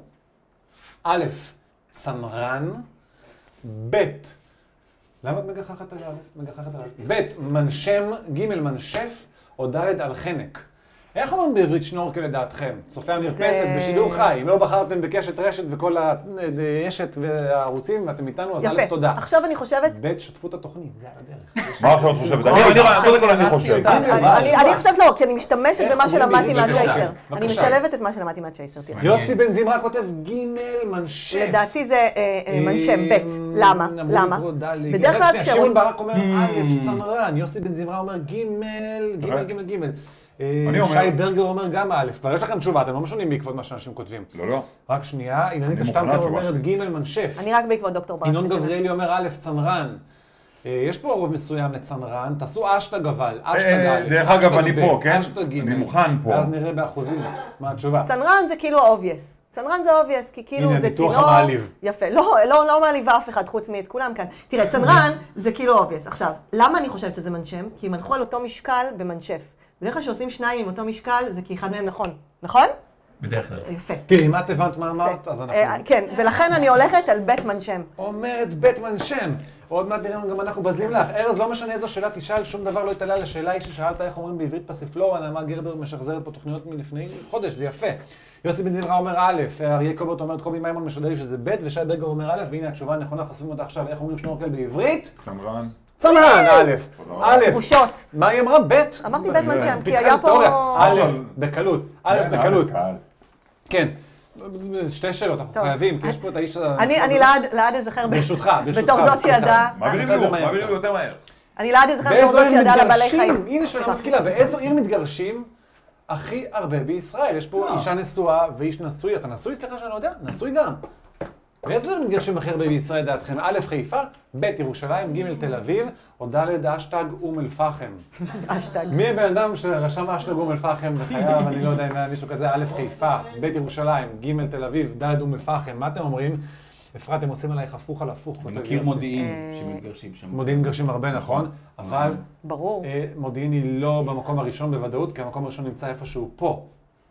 א', צנרן, ב', למה את מגחכת על א'? מגחכת על א'? ב', מנשם, ג', מנשף, או ד', על חנק. איך אומרים בעברית שנורקל לדעתכם? צופי המרפסת בשידור חי. אם לא בחרתם בקשת רשת וכל הרשת והערוצים ואתם איתנו, אז א', יפה. תודה. עכשיו אני חושבת... ב', שתפו את התוכנית, זה על הדרך. מה עכשיו את חושבת? אני- אני- קודם כל אני חושב. אני- אני אני חושבת לא, כי אני משתמשת איך במה אומרים שלמדתי בעברית? מהצ'ייסר. בבקשה. אני משלבת את מה שלמדתי מהצ'ייסר, תראה. יוסי בן זמרה כותב ג' מנשף. לדעתי זה אה, אה, מנשם ב', למה? למה? בדרך כלל כשהוא... שמעון ברק אומר א', צנרן, יוסי בן זמרה אומר ג', ג', ג', ג'. אה, אני אומר- שי ברגר אומר גם א', כבר יש לכם תשובה, אתם לא משונים בעקבות מה שאנשים כותבים. לא, לא. רק שנייה, אילנית אני מוכנה השטמקר לתשובה אומרת ג' מנשף. אני רק בעקבות דוקטור ברק. ינון גבריאלי אומר א', צנרן. אה, יש פה רוב מסוים לצנרן, תעשו אשטג אבל, אשטג אה, א', דרך אגב, אשטג אני ב', פה, כן? אשטג ג'. אני מוכן פה. ואז נראה באחוזים מה התשובה. צנרן זה כאילו האובייס. צנרן זה אובייס, כי כאילו הנה, זה הניתוח צינור... המעליב. יפה. לא, לא, לא מעליבה אף אחד חוץ מאת כולם כאן. תראה, צנרן זה כאילו אובייס. עכשיו, למה אני חושבת שזה מנשם? כי הם הלכו על אותו משקל במנשף. בדרך כלל שעושים שניים עם אותו משקל, זה כי אחד מהם נכון. נכון? בדרך כלל. יפה. תראי, מה את הבנת מה אמרת? אז אנחנו... אה, כן, ולכן אני הולכת על בית מנשם. אומרת בית מנשם. עוד מעט נראה גם אנחנו בזים לך. ארז, לא משנה איזו שאלה תשאל, שום דבר לא יתעלה לשאלה היא ששאלת איך אומרים בעברית פסיפלורה, נעמה גרבר משחזרת פה תוכניות מלפני חודש, זה יפה. יוסי בן זמרה אומר א', אריה קובert אומרת קובי מימון משדר לי שזה ב', ושי ברגר אומר א', והנה התשובה הנכונה, חושפים אותה עכשיו, איך אומרים שנורקל בעברית? צמרן. צנרן, א', א', תחושות. מה היא אמרה? ב'. אמרתי בית מנשם, כי פיתחה היה פה... היסטוריה. א', עכשיו- בקלות, א', כן, בקלות. קהל. כן. שתי שאלות, אנחנו טוב. חייבים, כי יש פה את האיש ה... אני אני לעד לעד אזכר... ב- ברשותך, ברשותך. בתור זאת בסדר. שידעה... מעבירים נעשה את זה לי, מהר מעבירים יותר. לי יותר מהר. אני לעד אזכר בתור באיזו זאת עיר שידעה לבעלי מתגרשים? חיים. הנה שאלה סליחה. מתקילה, באיזו עיר מתגרשים הכי הרבה בישראל? יש פה אישה נשואה ואיש נשוי, אתה נשוי? סליחה שאני לא יודע, נשוי גם. באיזו עיר מתגרשים הכי הרבה בישראל דעתכם? א', חיפה, ב', ירושלים, ג', תל אביב, או ד', אשטג אום אל-פחם. אשטג. מי הבן אדם שרשם אשטג אום אל-פחם בחייו, אני לא יודע אם היה מישהו כזה, א', חיפה, ב', ירושלים, ג', תל אביב, ד', אום אל-פחם, מה אתם אומרים? אפרת, הם עושים עלייך הפוך על הפוך. אני כותב מכיר יוסי. מודיעין אה, שמתגרשים שם. מודיעין מתגרשים הרבה, נכון, אבל ברור. אה, מודיעין היא לא במקום הראשון בוודאות, כי המקום הראשון נמצא איפשהו פה.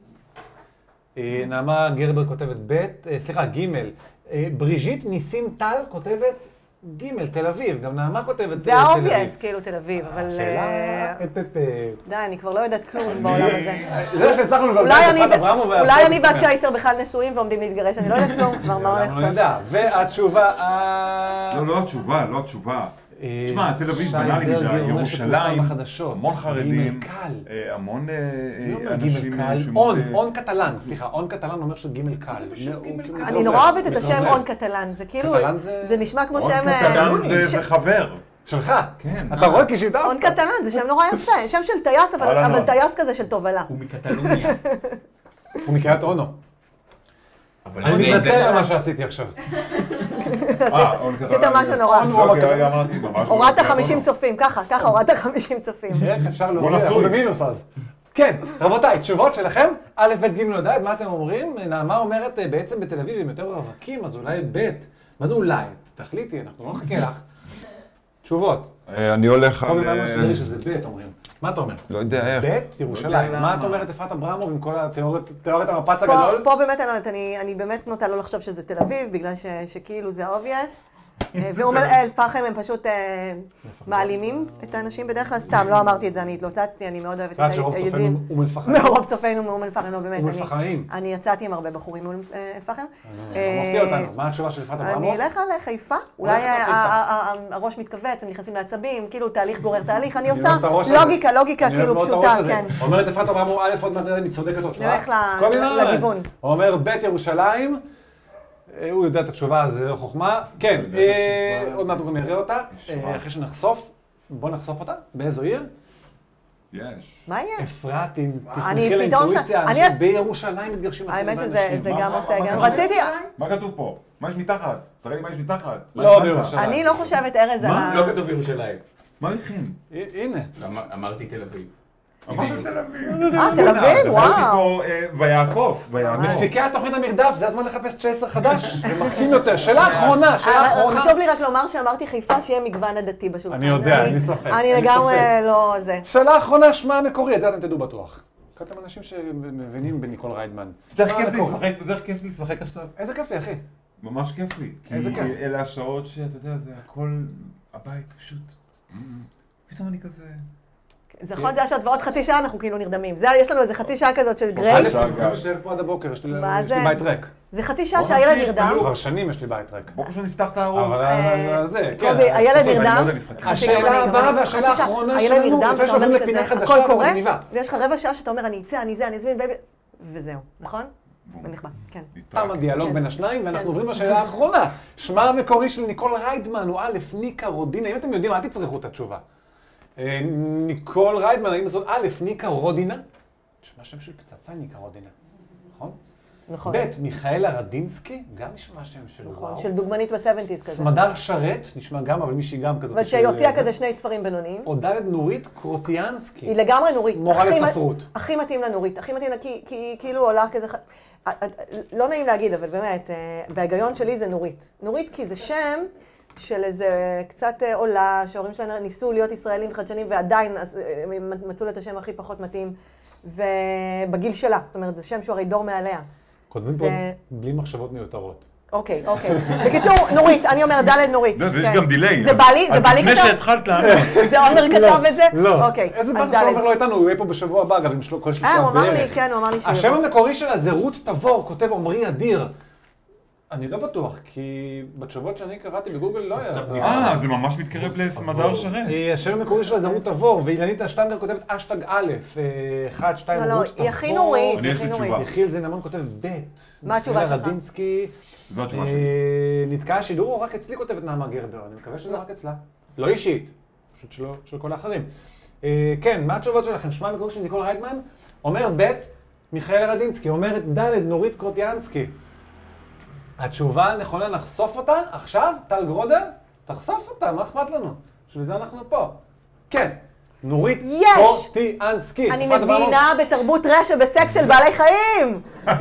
אה, נעמה גרבר כותבת ב', אה, סליחה, ג', אה, בריז'יט ניסים טל כותבת ג' תל אביב, גם נעמה כותבת תל אביב. זה האובייס, כאילו תל אביב, אבל... השאלה... די, אני כבר לא יודעת כלום בעולם הזה. זה שהצלחנו לבלבל את אפרת אברמוב והפסק אולי אני בת צ'ייסר בכלל נשואים ועומדים להתגרש, אני לא יודעת כלום, כבר מה הולך פה. לא יודע, והתשובה... לא, לא התשובה, לא התשובה. תשמע, תל אביב בנה לי מדי, ירושלים, המון חרדים, המון אנשים שמות... און, און קטלן, סליחה, און קטלן אומר של גימל קל. אני נורא אוהבת את השם און קטלן, זה כאילו, זה נשמע כמו שם... און קטלן זה חבר. שלך? כן. אתה רואה כי שידרת? און קטלן, זה שם נורא יפה, שם של טייס, אבל טייס כזה של תובלה. הוא מקטלוניה. הוא מקריית אונו. אני מתנצל על מה שעשיתי עכשיו. עשית משהו נורא. הורדת חמישים צופים, ככה, ככה הורדת חמישים צופים. איך אפשר להוריד, אנחנו במינוס אז. כן, רבותיי, תשובות שלכם, א', ב', ג', ד', מה אתם אומרים? נעמה אומרת, בעצם בתל אביב הם יותר רווקים, אז אולי ב', מה זה אולי? תחליטי, אנחנו לא נחכה לך. תשובות. אני הולך על... קובי, מה משאירי שזה ב', אומרים. מה אתה אומר? לא יודע איך. ב', ירושלים. מה את אומרת, אפרת אברמוב, עם כל התיאוריית המפץ הגדול? פה באמת אני באמת נוטה לא לחשוב שזה תל אביב, בגלל שכאילו זה obvious. ואום אל פחם הם פשוט מעלימים את האנשים בדרך כלל, סתם, לא אמרתי את זה, אני התלוצצתי, אני מאוד אוהבת את היהודים. רוב צופנו מאום אל פחם, לא באמת. אום אל פחמים. אני יצאתי עם הרבה בחורים מאום אל פחם. לא מפתיע אותנו, מה התשובה של אפרת אברמוב? אני אלך על חיפה, אולי הראש מתכווץ, הם נכנסים לעצבים, כאילו תהליך גורר תהליך, אני עושה לוגיקה, לוגיקה כאילו פשוטה, כן. אומרת אפרת אברמוב, א' עוד מעט אני צודקת אותך. נלך לגיוון. אומר ב' ירושלים. הוא יודע את התשובה, זה לא חוכמה. כן, עוד מעט הוא גם יראה אותה, אחרי שנחשוף, בוא נחשוף אותה, באיזו עיר? יש. מה יהיה? אפרת, תסמכי לאינטואיציה, אנשים בירושלים מתגרשים. האמת שזה גם עושה, גם רציתי... מה כתוב פה? מה יש מתחת? תראה לי מה יש מתחת. לא בירושלים. אני לא חושבת ארז על ה... לא כתוב בירושלים. מה הכין? הנה. אמרתי תל אביב. אמרת תל אביב. אה, תל אביב? וואו. אמרתי פה ויעקוף. מפיקי התוכנית המרדף, זה הזמן לחפש צ'ייסר חדש. זה מחכים יותר. שאלה אחרונה, שאלה אחרונה. חשוב לי רק לומר שאמרתי חיפה שיהיה מגוון הדתי בשולחן. אני יודע, אין לי ספק. אני לגמרי לא זה. שאלה אחרונה, שמה המקורי, את זה אתם תדעו בטוח. אתם אנשים שמבינים בניקול ריידמן. זה כיף לי לשחק עכשיו. איזה כיף לי, אחי. ממש כיף לי. איזה כיף. כי אלה השעות שאתה יודע, זה הכל הבית פשוט. פתאום אני כזה... זה יכול להיות זה השעות, ועוד חצי שעה אנחנו כאילו נרדמים. יש לנו איזה חצי שעה כזאת של גרייס. אני חושב פה עד הבוקר, יש לי בית ריק. זה חצי שעה שהילד נרדם. כבר שנים יש לי בית ריק. בוא פשוט נפתח את הערוץ. אבל זה, כן. קובי, הילד נרדם. השאלה הבאה והשאלה האחרונה שלנו, לפני שעוברים לפינה חדשה ומגניבה. ויש לך רבע שעה שאתה אומר, אני אצא, אני זה, אני אזמין בייבי, וזהו, נכון? ונכבה, כן. תם הדיאלוג בין השניים, ואנחנו עוברים לשאלה האחרונה. שמה המקורי של ניקול ריידמן הוא א', ניקה רודינה. אם אתם יודעים, אל תצרכו את התשובה. ניקול ריידמן, האם זאת א', ניקה רודינה? נשמע שם של פצצה, ניקה רודינה, נכון? נכון. ב', מיכאלה רדינסקי, גם נשמע שם של וואו. של דוגמנית ב-שבעים כזה. סמדר שרת, נשמע גם, אבל מישהי גם כזאת. אבל שהוציאה כזה שני ספרים בינוניים. או ד', נורית קרוטיאנסקי. היא לגמרי נורית. מורה לספרות. הכי מתאים לנורית, הכי מתאים לה, כי כאילו עולה כזה... לא נעים להגיד, אבל באמת, בהיגיון שלי זה נורית. נורית כי זה שם של איזה קצת עולה, שההורים שלנו ניסו להיות ישראלים וחדשנים, ועדיין מצאו לה את השם הכי פחות מתאים, ובגיל שלה, זאת אומרת, זה שם שהוא הרי דור מעליה. כותבים פה בלי מחשבות מיותרות. אוקיי, אוקיי. בקיצור, נורית, אני אומרת ד' נורית. יש גם דיליי. זה בעלי, זה בעלי כתב? לפני שהתחלת לענות. זה עומר כתב את זה? לא. אוקיי, איזה פעם שעומר לא איתנו, הוא יהיה פה בשבוע הבא, אגב, עם כל שלושה בערך. אה, הוא אמר לי, כן, הוא אמר לי שהוא... השם המקורי שלה זה רות תבור, כותב עמרי אדיר. אני לא בטוח, כי בתשובות שאני קראתי בגוגל לא היה... אה, זה ממש מתקרב לסמדר שרת. השם המקורי שלה זה רות תבור, ואילנית השטנגר כותבת אשטג א', אחד, שתיים, רות תבור. לא, לא, היא הכי נורית, אני יש לי תשובה. יחיל זינמון כותב ב'. מה התשובה שלך? רדינסקי. זו התשובה שלי. נתקע השידור או רק אצלי כותבת נעמה גרבר? אני מקווה שזה רק אצלה. לא אישית, פשוט של כל האחרים. כן, מה התשובות שלכם? שמה המקורי של ניקול ריידמן? אומר ב', מיכאלה רדינסקי. אומרת ד', נורית קרוטיאנסקי. התשובה הנכונה, נחשוף אותה עכשיו, טל גרודר, תחשוף אותה, מה אכפת לנו? בשביל זה אנחנו פה. כן, נורית קרוטיאנסקי. אני מבינה בתרבות רשע בסקס של בעלי חיים.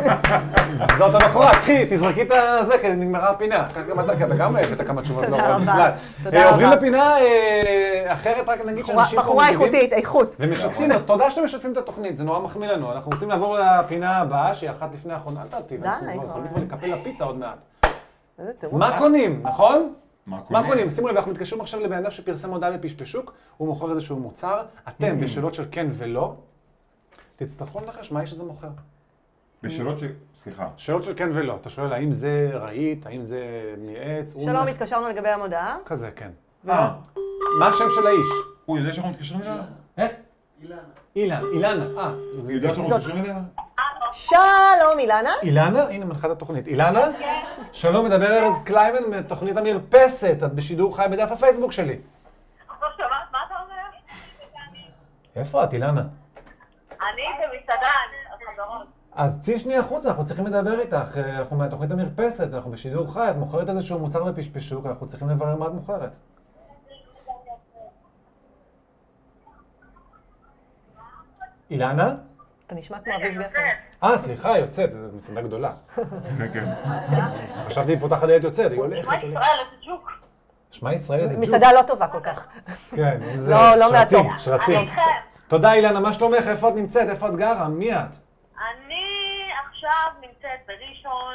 זאת המחרת, קחי, תזרקי את זה, כי נגמרה הפינה. אתה גם הבאת כמה תשובות לא רואות בכלל. עוברים לפינה אחרת, רק נגיד שאנשים פה בחורה איכותית, איכות. ומשתפים, אז תודה שאתם משתפים את התוכנית, זה נורא מחמיא לנו. אנחנו רוצים לעבור לפינה הבאה, שהיא אחת לפני האחרונה. אל תעתיב, אנחנו יכולים כבר לקפל לפיצה עוד מעט. מה קונים, נכון? מה קונים? שימו לב, אנחנו מתקשרים עכשיו לבן אדם שפרסם הודעה בפשפשוק, הוא מוכר איזשהו מוצר, אתם בשאלות של כן ולא, תצטרכו לנחש מה האיש הזה מוכר. בשאלות ש... סליחה. שאלות של כן ולא, אתה שואל האם זה ראית, האם זה מעץ, שלום, התקשרנו לגבי המודעה. כזה, כן. אה, מה השם של האיש? הוא יודע שאנחנו מתקשרים אליה? איך? אילן. אילנה, אה. היא יודעת שאנחנו מתקשרים אליה? שלום, אילנה. אילנה? הנה מנחת התוכנית. אילנה? שלום, מדבר ארז קליימן מתוכנית המרפסת, את בשידור חי בדף הפייסבוק שלי. עכשיו שמעת, מה אתה אומר? איפה את, אילנה? אני במסעדן, החברות. אז צאי שנייה החוצה, אנחנו צריכים לדבר איתך, אנחנו מהתוכנית המרפסת, אנחנו בשידור חי, את מוכרת איזשהו מוצר בפשפשוק, אנחנו צריכים לברר מה את מוכרת. אילנה? אתה נשמע כמו אביב גפן. אה, סליחה, יוצאת, זו מסעדה גדולה. כן, כן. חשבתי היא פותחת ליד יוצאת, היא הולכת, מה הולכת. ישראל, איזה ג'וק. שמע ישראל איזה ג'וק. מסעדה לא טובה כל כך. כן, אם זה לא, לא שרצים, מהטוב. שרצים. אני איתכם. תודה אילנה, מה שלומך? איפה את נמצאת? איפה את גרה? מי את? אני עכשיו נמצאת בראשון,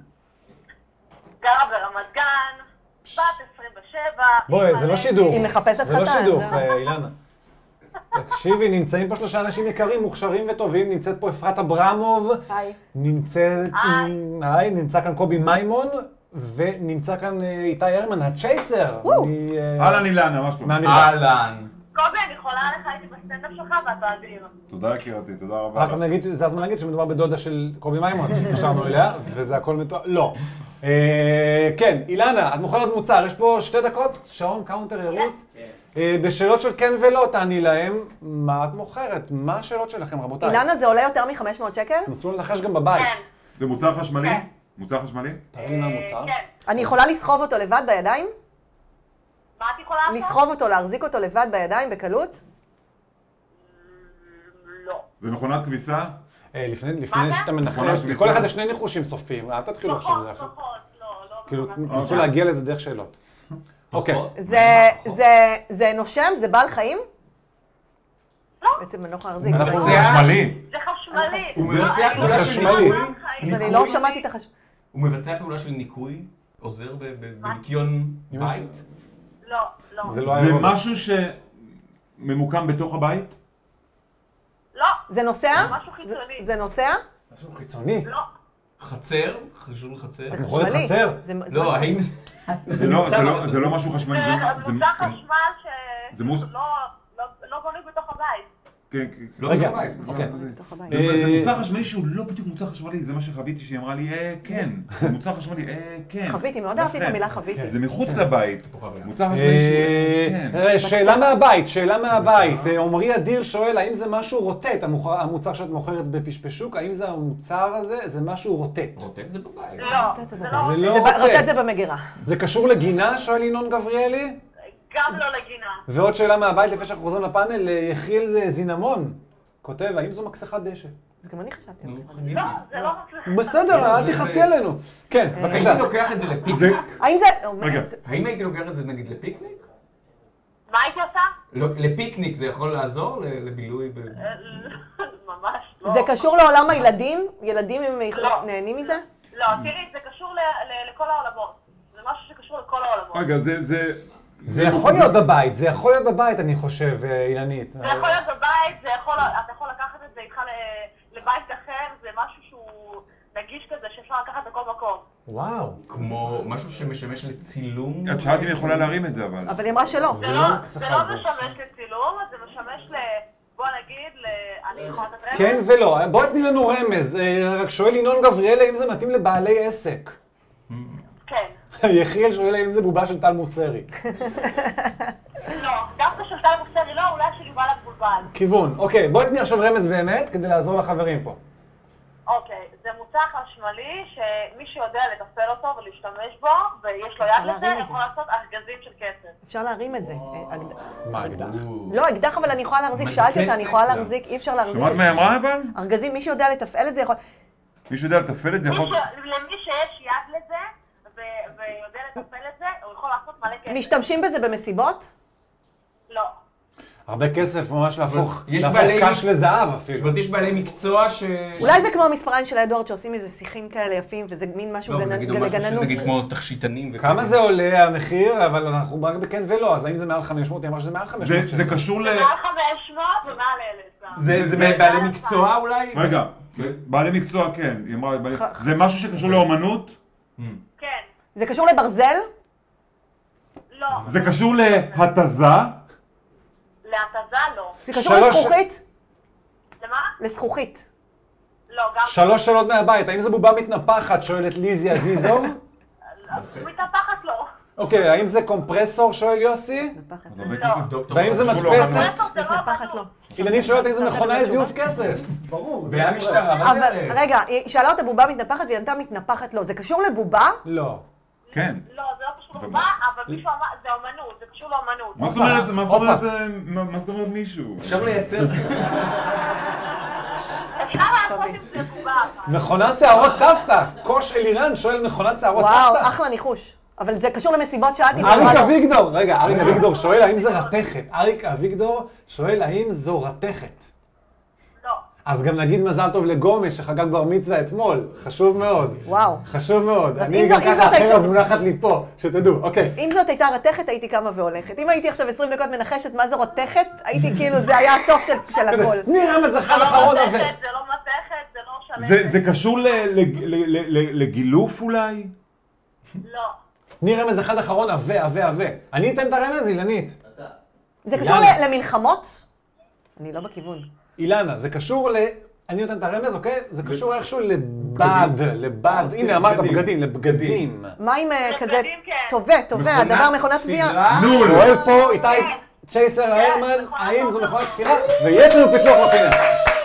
גרה ברמת גן, בת עשרים ושבע. בואי, זה לא שידוך. היא מחפשת זה לא חתן, שידוך, זה- אה, אילנה. תקשיבי, נמצאים פה שלושה אנשים יקרים, מוכשרים וטובים, נמצאת פה אפרת אברמוב, היי. נמצאת, היי, נמצא כאן קובי מימון, ונמצא כאן אה, איתי הרמן, הצ'ייסר. מ- אה, אהלן אילנה, מה שלומך? מהמטבח. אהלן. קובי, אני יכולה עליך, הייתי בסטנדאפ שלך ואתה אדיר. תודה יקירתי, תודה רבה. רק נגיד, זה הזמן להגיד שמדובר בדודה של קובי מימון, שקשרנו אליה, וזה הכל מתואר, לא. אה, כן, אילנה, את מוכרת מוצר, יש פה שתי דקות, שעון קאונטר ירוץ. אה, בשאלות של כן ולא, תעני להם, מה את מוכרת? מה השאלות שלכם, רבותיי? אילנה, זה עולה יותר מ-חמש מאות שקל? נסו לנחש גם בבית. כן, זה מוצר חשמלי? כן. מוצר חשמלי? תראי לי מה המוצר. כן. אני יכולה לסחוב אותו לבד בידיים? מה את יכולה לעשות? לסחוב אותו, להחזיק אותו לבד בידיים בקלות? לא. זה מכונת כביסה? אה, לפני מה לפני זה? שאתה מכונת מנחש, כביסה. לכל אחד יש שני ניחושים סופיים, אל תתחילו עכשיו פחות, זה אחר. פחות, לא, לא. כאילו, מכונת נסו אוקיי. להגיע לזה דרך שאלות. אוקיי. זה, זה, זה נושם? זה בעל חיים? לא. בעצם אני לא יכולה להחזיק. זה זה- חשמלי. זה חשמלי. הוא זה- מבצע זה פעולה של חשמלי. ניקוי. אני לא שמעתי את החש... הוא מבצע פעולה של ניקוי, עוזר ב- ב- בניקיון אמא שלי. בית. לא, לא. זה לא זה היה... משהו שממוקם בתוך הבית? לא. זה נוסע? זה משהו חיצוני. זה- זה נוסע? משהו חיצוני. לא. חצר, חשוב לחצר. זה את מוכרת חשמלי. חצר? זה- זה לא, משהו- האם... זה לא- מוצר, זה לא- אבל זה לא משהו חשמלי. זה- זה זה- מוצר חשמל זה מוס- שלא לא בנוי בתוך הבית. כן, כן. לא רגע, בבית. אוקיי. בתוך הבית. זה אה, זה מוצר חשמלי שהוא לא בדיוק מוצר חשמלי, זה מה שחוויתי שהיא אמרה לי, אה, כן, זה מוצר חשמלי, אה, כן. חוויתי, מאוד אהבתי את לכן. המילה חוויתי. זה מחוץ לבית, תפוח אדמה. מוצר חשמלי שהוא, אה, כן. אה, שאלה מהבית, שאלה מהבית. אה, עמרי אדיר שואל, האם זה משהו רוטט, המוכר- המוצר שאת מוכרת בפשפשוק, האם זה המוצר הזה, זה משהו רוטט? רוטט זה בבית. לא. זה זה לא- לא. זה לא זה ב- רוטט רוטט. זה במגירה. זה קשור לגינה, שואל ינון גבריאלי? גם לא לגינה. ועוד שאלה מהבית, לפני שאנחנו חוזרים לפאנל, אה, יחיאל זינמון כותב, האם זו מכסחת דשא? זה גם אני חשבתי על נו, זה. חגיגי. לא, זה לא מצליח. בסדר, אל זה- תכעסי זה- עלינו. כן, בבקשה. הייתי לוקח את זה לפיקניק? האם זה... רגע. האם הייתי לוקח את זה נגיד לפיקניק? מה הייתי עושה? לא, לפיקניק זה יכול לעזור ל- לבילוי ב... ממש לא. זה קשור לעולם הילדים? ילדים הם לא. נהנים מזה? לא, תראי, זה קשור ל- ל- לכל העולמות. זה משהו שקשור לכל העולמות. רגע, זה, זה... זה יכול להיות בבית, זה יכול להיות בבית, אני חושב, אה, אילנית. זה יכול להיות בבית, זה יכול, אתה יכול לקחת את זה איתך ל- לבית אחר, זה משהו שהוא נגיש כזה שאפשר לקחת בכל מקום. וואו. כמו משהו שמשמש לצילום. את שאלת אם היא יכולה להרים את זה, אבל... אבל היא אמרה שלא. זה לא לא מכסחת זה לא דשא. משמש לצילום, זה משמש ל... בוא נגיד, ל... אני יכולה לתת רמז? כן ולא, בואי תני לנו רמז. אה, רק שואל ינון גבריאלי אם זה מתאים לבעלי עסק. כן. יחיאל שואל האם זה בובה של טל מוסרי. לא, דווקא של טל מוסרי לא, אולי של יובל המבולבל. כיוון. אוקיי, בואי תני עכשיו רמז באמת, כדי לעזור לחברים פה. אוקיי, זה מוצר חשמלי שמי שיודע לתפעל אותו ולהשתמש בו, ויש לו יד אפשר לזה, להרים את יכול זה. לעשות ארגזים של כסף. אפשר להרים את זה. אה, אקד- מה, אקדח? לא, אקדח אבל אני יכולה להחזיק. מדפסת. שאלתי אותה, אני יכולה להחזיק, אי אפשר להחזיק. שמעת את מה היא אמרה אבל? ארגזים, מי שיודע לתפעל את זה יכול... מישהו יודע לתפעל את זה? מי יכול... ש- למי שיש יד לזה, ו- ויודע לתפעל את זה, הוא יכול לעשות מלא כסף. משתמשים בזה במסיבות? לא. הרבה כסף ממש להפוך יש להפוך בעלי- קש לזהב זאת אפילו. אומרת, יש בעלי מקצוע ש... אולי זה כמו המספריים של אדוארד שעושים איזה שיחים כאלה יפים, וזה מין משהו לא, גנ- נגיד משהו לגננות. שנגיד כמו תכשיטנים. כמה זה עולה המחיר, אבל אנחנו רק בכן ולא, אז האם זה מעל חמש מאות? היא אמרה שזה מעל חמש זה- מאות זה קשור ל... מעל חמש מאות ומעל אלף. זה זה זה- בעלי מקצוע אולי? רגע, בעלי מקצוע כן, היא אמרה, בעלי- זה משהו שקשור לאומנות? כן. זה קשור לברזל? לא. זה קשור להתזה? להתזה לא. זה קשור שלוש- לזכוכית? למה? לזכוכית. לא, גם... שלוש שאלות מהבית, האם זה בובה מתנפחת? שואלת ליזי עזיזוב. מתהפכת לא. אוקיי, האם זה קומפרסור? שואל יוסי. נפחת. אז הרבה לא. כסף. דוקטור, והאם זה קשור מדפסת? לאומנות? זה לא נפחת לא. אילנית שואלת האם זה מכונה לזיוף כסף. ברור. זה והמשטרה, מה אבל זה? רגע, היא שאלה אותה בובה מתנפחת והיא ענתה מתנפחת לא. זה קשור לבובה? לא. כן. לא, זה לא קשור לבא, אבל מישהו אמר, זה אומנות, זה קשור לאומנות. מה זאת אומרת, מה זאת הופה. אומרת, אה, מה מה זאת אומרת מישהו? אפשר לייצר... אפשר לעשות עם זה בובה. אבל. מכונת שערות סבתא. קוש אלירן שואל מכונת שערות וואו, סבתא. אחלה ניחוש. אבל זה קשור למסיבות שאלתי. אריק אביגדור, רגע, אריק אביגדור שואל האם זה רתכת. אריק אביגדור שואל האם זו רתכת. לא. אז גם נגיד מזל טוב לגומש שחגג בר מצווה אתמול, חשוב מאוד. וואו. חשוב מאוד. אז אני אם גם זו- אם ככה זאת החרב הייתה- מונחת לי פה, שתדעו, אוקיי. אם זאת הייתה רתכת, הייתי קמה והולכת. אם הייתי עכשיו עשרים דקות מנחשת מה זה רתכת, הייתי כאילו, זה היה הסוף של- של הכל. נראה מה זה חד זה אחרון לא עבה. מתכת, זה לא מתכת, זה לא שלם. זה זה קשור ל- ל- ל- ל- ל- לגילוף אולי? לא. נראה מה זה חד אחרון עבה, עבה, עבה. אני אתן את הרמז, אילנית. זה קשור יאללה. ל- למלחמות? אני לא בכיוון. אילנה, זה קשור ל... אני נותן את הרמז, אוקיי? זה קשור איכשהו לבד, לבד. הנה, אמרת בגדים, לבגדים. מה עם אה, כזה לבגדים, כן. תובע, תובע, הדבר מכונת תביעה? נול! שואל פה איתי צ'ייסר ההרמן, האם זו מכונת תפירה? ויש לנו פיצוח בפינה.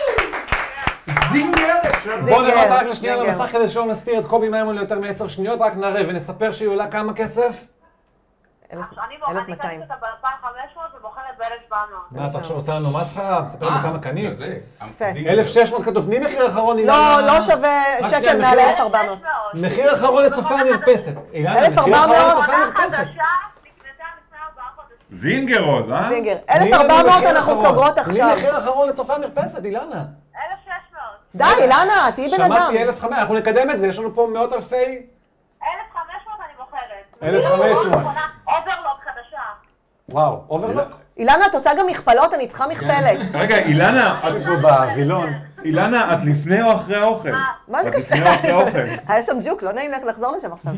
זינגר! בואו נראה אותה רק לשנייה על זינגר. המסך כדי שלא נסתיר את קובי מיימון ליותר מעשר שניות, רק נראה ונספר שהיא עולה כמה כסף? אלף אני בוחרת, אלף אני מאתיים. קניתי אותה ב-אלפיים וחמש מאות ומוכרת ב-אלף שבע מאות. מה, אתה עכשיו עושה לנו מסחרה? מספר לנו כמה קנית? זה. יפה. אלף שש מאות כתוב, תני מחיר אחרון, לא, אילנה. לא שווה רק שקל שנייה, מעל מחיר- אלף ארבע מאות. מחיר אחרון לצופה המרפסת. אילנה, אלף מחיר ארבע אחרון מאות. לצופה עונה המרפסת. חדשה, נקנתה לפני ארבעה חודשים. זינגר עוד, אה? זינגר. תני אלף לנו ארבע מאות מחיר אנחנו אחרון. סוגרות תני עכשיו. מחיר אחרון לצופה המרפסת, אילנה. אלף שש מאות. די, אילנה, תהיי בן אדם. שמעתי אלף וחמש מאות, אנחנו נקדם את זה, יש לנו פה מאות אלפי... אלף וחמש מאות אני מוכרת. אלף וחמש מאות. מכונה אוברלוק חדשה. וואו, אוברלוק? אילנה, את עושה גם מכפלות, אני צריכה מכפלת. רגע, אילנה, את- את פה בווילון. אילנה, את לפני או אחרי האוכל? מה זה את קשור? לפני או אחרי האוכל? היה שם ג'וק, לא נעים לך לחזור לשם עכשיו.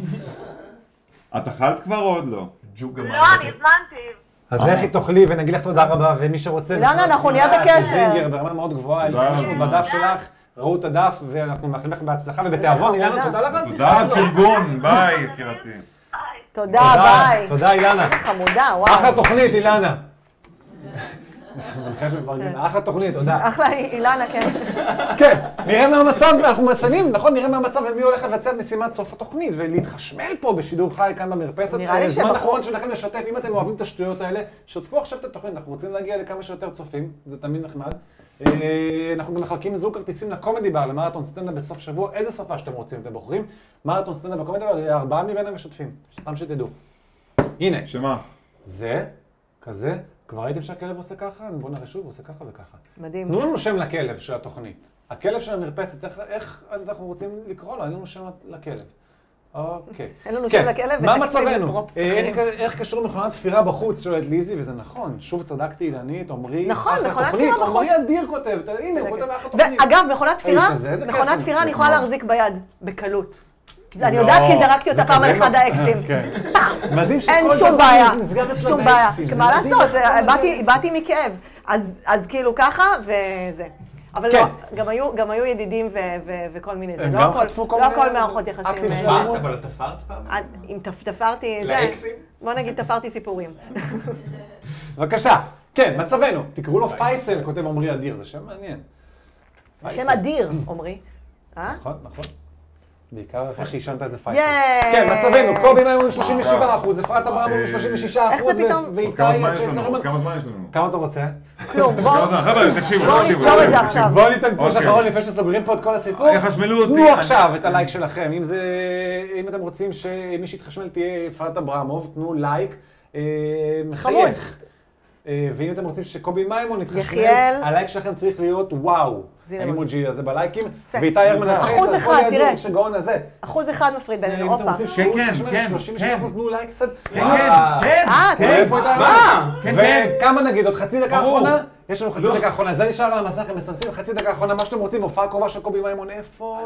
את אכלת כבר או עוד לא? ג'וגה לא, אני הזמנתי. אז לכי תאכלי ונגיד לך תודה רבה, ומי שרוצה... אילנה, אנחנו נהיה תודה, בקשר. זינגר ברמה מאוד גבוהה, אלף וחמש מאות תודה. בדף שלך, ראו את הדף, ואנחנו מאחלים לך בהצלחה ובתיאבון. אילנה, תודה לך. על תודה השיחה על הזאת. הפרגון, ביי יקירתי. תודה, תודה, ביי. תודה אילנה. חמודה, וואו. אחלה תוכנית, אילנה. מנחש מפרגן, אחלה תוכנית, תודה. אחלה אילנה, כן. כן, נראה מה המצב, אנחנו מסיימים, נכון? נראה מה המצב ומי הולך לבצע את משימת סוף התוכנית ולהתחשמל פה בשידור חי כאן במרפסת. נראה לי אה, זמן שבחור- אחרון שלכם לשתף, אם אתם אוהבים את השטויות האלה, שתפו עכשיו את התוכנית, אנחנו רוצים להגיע לכמה שיותר צופים, זה תמיד נחמד. אה, אנחנו גם מחלקים זוג כרטיסים לקומדי בר, למרתון סטנדאפ בסוף שבוע, איזה סופה שאתם רוצים, אתם בוחרים. מרתון סטנדאפ בקומדי בר, ארבעה מבין המשתתפים, סתם שתדעו. הנה, שמה? זה, כזה, כבר ראיתם שהכלב עושה ככה? בואו נראה שוב, הוא עושה ככה וככה. מדהים. תנו לנו שם לכלב של התוכנית. הכלב של המרפסת, איך, איך אנחנו רוצים לקרוא לו? אין לנו שם לכלב. אוקיי. אין לנו כן. שם לכלב מה ותקציב מצבנו? לפרופס אה, אחרים. איך- איך קשור מכונת תפירה בחוץ? שואלת ליזי, וזה נכון. שוב צדקתי אילנית, עמרי, נכון, אחלה מכונת תוכנית. תפירה עמרי בחוץ. אדיר כותב, ת- הנה, הוא כותב אחלה תוכנית. ואגב, מכונת תפירה, האיש הזה, איזה כיף מכונת הוא. תפירה אני יכולה לא. להחזיק ביד, בקלות. זה אני לא, יודעת כי זרקתי אותה זה פעם על כזה אחד לא- האקסים. כן. מדהים שכל אין דבר שום בעיה, נסגר אצלה שום בעיה. באקסים. זה מה מדהים לעשות, איך הכל באתי- מדהים. באתי מכאב. אז אז כאילו ככה, וזה. אבל כן. לא, גם היו- גם היו ידידים ו- ו- וכל מיני, זה הם לא גם הכל- חטפו כל לא מיני הכל מערכות יחסים. אקטים אה, של לא. האלימות. תפרת, אבל תפרת פעם? עד- אם תפ- תפרתי, זה... לאקסים? בוא נגיד תפרתי סיפורים. בבקשה. כן, מצבנו. תקראו לו פייסל, כותב עמרי אדיר, זה שם מעניין. שם פייסל. אדיר, עמרי. אה? נכון, נכון. בעיקר אחרי שעישנת איזה פייסל. ייי! כן, מצבנו, קובי מיימון שלושים ושבעה אחוז, אפרת אברהם שלושים ושישה איך אחוז, זה פתאום? ואיתי כמה זמן יש צ'ייסר לנו? הרמן. כמה זמן יש לנו? כמה אתה רוצה? כלום, בוא כמה זמן? חבר'ה, תקשיבו, בואו תקשיבו. נסגור את זה עכשיו. בואו ניתן פוש אוקיי. אחרון לפני שסוגרים פה את כל הסיפור. יחשמלו אותי. תנו אני- עכשיו את הלייק שלכם. אם זה, אם אתם רוצים שמי שיתחשמל תהיה אפרת אברמוב, תנו לייק. אה, מחייך. ואם אתם רוצים שקובי מימון יתחשמל, יחיאל. הלייק שלכם צריך להיות וואו. זינה האימוג'י הזה בלייקים, יפה. ואיתי הרמן אחוז הצ'ייסר, אחד, כל תראה. ידוע שגאון הזה. אחוז אחד מפריד בינינו, אם אתם הופה. רוצים שהוא כן, יתחשמל, כן, שלושים ושבע אחוז כן. תנו לייק קצת. כן, כן, אה, כן, תראה. איפה איתי מה? הרמן? כן, כן. וכמה נגיד, עוד חצי דקה ברור. אחרונה? יש לנו חצי דקה אחרונה, זה נשאר על המסך, הם מסמסים חצי דקה אחרונה, מה שאתם רוצים, הופעה קרובה של קובי מימון, איפה?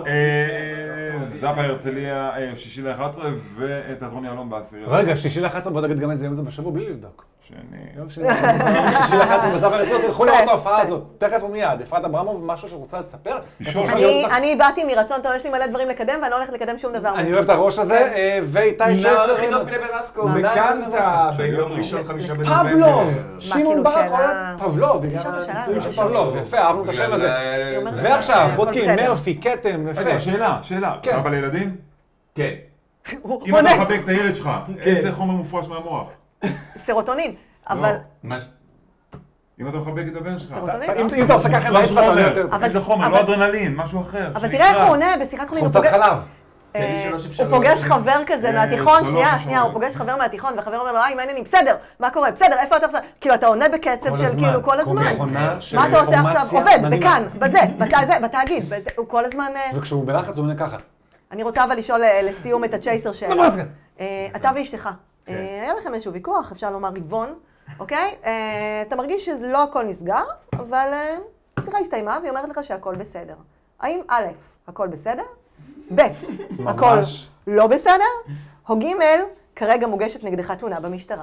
אה, זאפה הרצליה, אה, שישי לאחת עשרה, ותיאטרון יהלום בעשירי. רגע, שישי לאחת עשרה, בוא נגיד גם איזה יום זה בשבוע, בלי לבדוק. שאני... יום שני, שישי לאחת עשרה בזאפה הרצליה, תלכו לראות את ההופעה הזאת, תכף ומיד. אפרת אברמוב, משהו שרוצה לספר? לשאול. אני- אני באתי מרצון טוב, יש לי מלא דברים לקדם, ואני לא הולכת לקדם שום דבר. אני אוהב את הראש הזה, אה, ואיתי נער צ'ייסר. יחידות פני ברסקו, נער בקנטה, יחידות ביום פני ראשון חמישה בנובמבר. פבלוב! שמעון כאילו, ברק שאלה- אוהד פבלוב, בגלל לשאול אותו שאלה, הניסויים של לשאול פבלוב. אותו. יפה, אהבנו את השם הזה. היא אומרת, ועכשיו, הכל בודקים, בסדר. מרפי, כתם, יפה. רגע, שאלה, שאלה. כן. אבא לילדים? כן. הוא אם אתה עונה. מחבק את הילד שלך, איזה חומר מופרש מהמוח? סרוטונין, אבל... לא, מה ש... אם אתה מחבק את הבן שלך. סרוטונין? אם אם אתה עושה ככה, מופרש יש לך חומר. יותר. אבל- איזה חומר, אבל- לא אדרנלין, משהו אחר. אבל שנקרא. תראה איך הוא עונה בשיחת חולין. הוא חומצת פוגש- חלב. תן לי אה, שלוש הוא אפשרויות. פוגש חבר כזה אה, מהתיכון, שלוש שנייה, אפשרויות. שנייה, הוא פוגש חבר מהתיכון, והחבר אומר לו, היי, מה העניינים? בסדר, מה קורה? בסדר, איפה אתה עכשיו? כאילו, אתה עונה בקצב כל של הזמן. כאילו כל כמו הזמן. מכונה של מה אתה עושה עכשיו? אינפורמציה עובד, מדהימה. בכאן, בזה, בת- זה, בתאגיד. בת- הוא כל הזמן... אה, וכשהוא בלחץ הוא עונה ככה. אני רוצה אבל לשאול אה, לסיום את הצ'ייסר שאלה. מה זה? אה, אתה ואשתך, אה, היה לכם איזשהו ויכוח, אפשר לומר רבעון, אוקיי? אה, אתה מרגיש שלא הכל נסגר, אבל אה, השיחה הסתיימה והיא אומרת לך שהכל בסדר. האם א', הכל בסדר? ב', הכל לא בסדר? או ג', כרגע מוגשת נגדך תלונה במשטרה.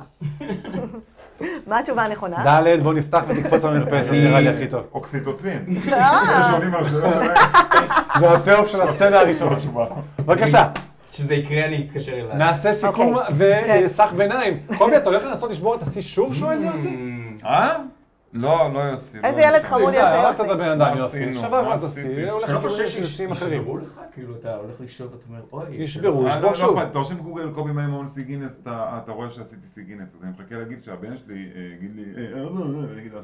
מה התשובה הנכונה? ד', בוא נפתח ותקפוץ על המרפסת, נראה לי הכי טוב. אוקסיטוצין. אה, ראשונים מהשאלה שלהם. זה הפי-אוף של הסצנה הראשונה. בבקשה, כשזה יקרה אני אתקשר אליי. נעשה סיכום אוקיי. וסך ביניים. קובי, אתה הולך לנסות לשבור את השיא שוב, שואל יוסי? אה? לא, לא יוסי. איזה לא ילד יוסי. חמוד די, יש הרגת ליוסי. את הבן אדם מה יוסי. עשינו? שבר מה כבר את השיא, עשיתי? הולך אתה לא לכיוון חושב של נושאים אחרים. שישברו לך? כאילו אתה הולך לישון ואתה אומר, אוי... ישברו, אה, ישבור לא, שוב. לא, אתה רושם בגוגל קובי מימון סי גינס, אתה אתה רואה שעשיתי סי גינס, אז אני מחכה להגיד שהבן שלי אה, יגיד לי, אה, אבא, אני אגיד לו,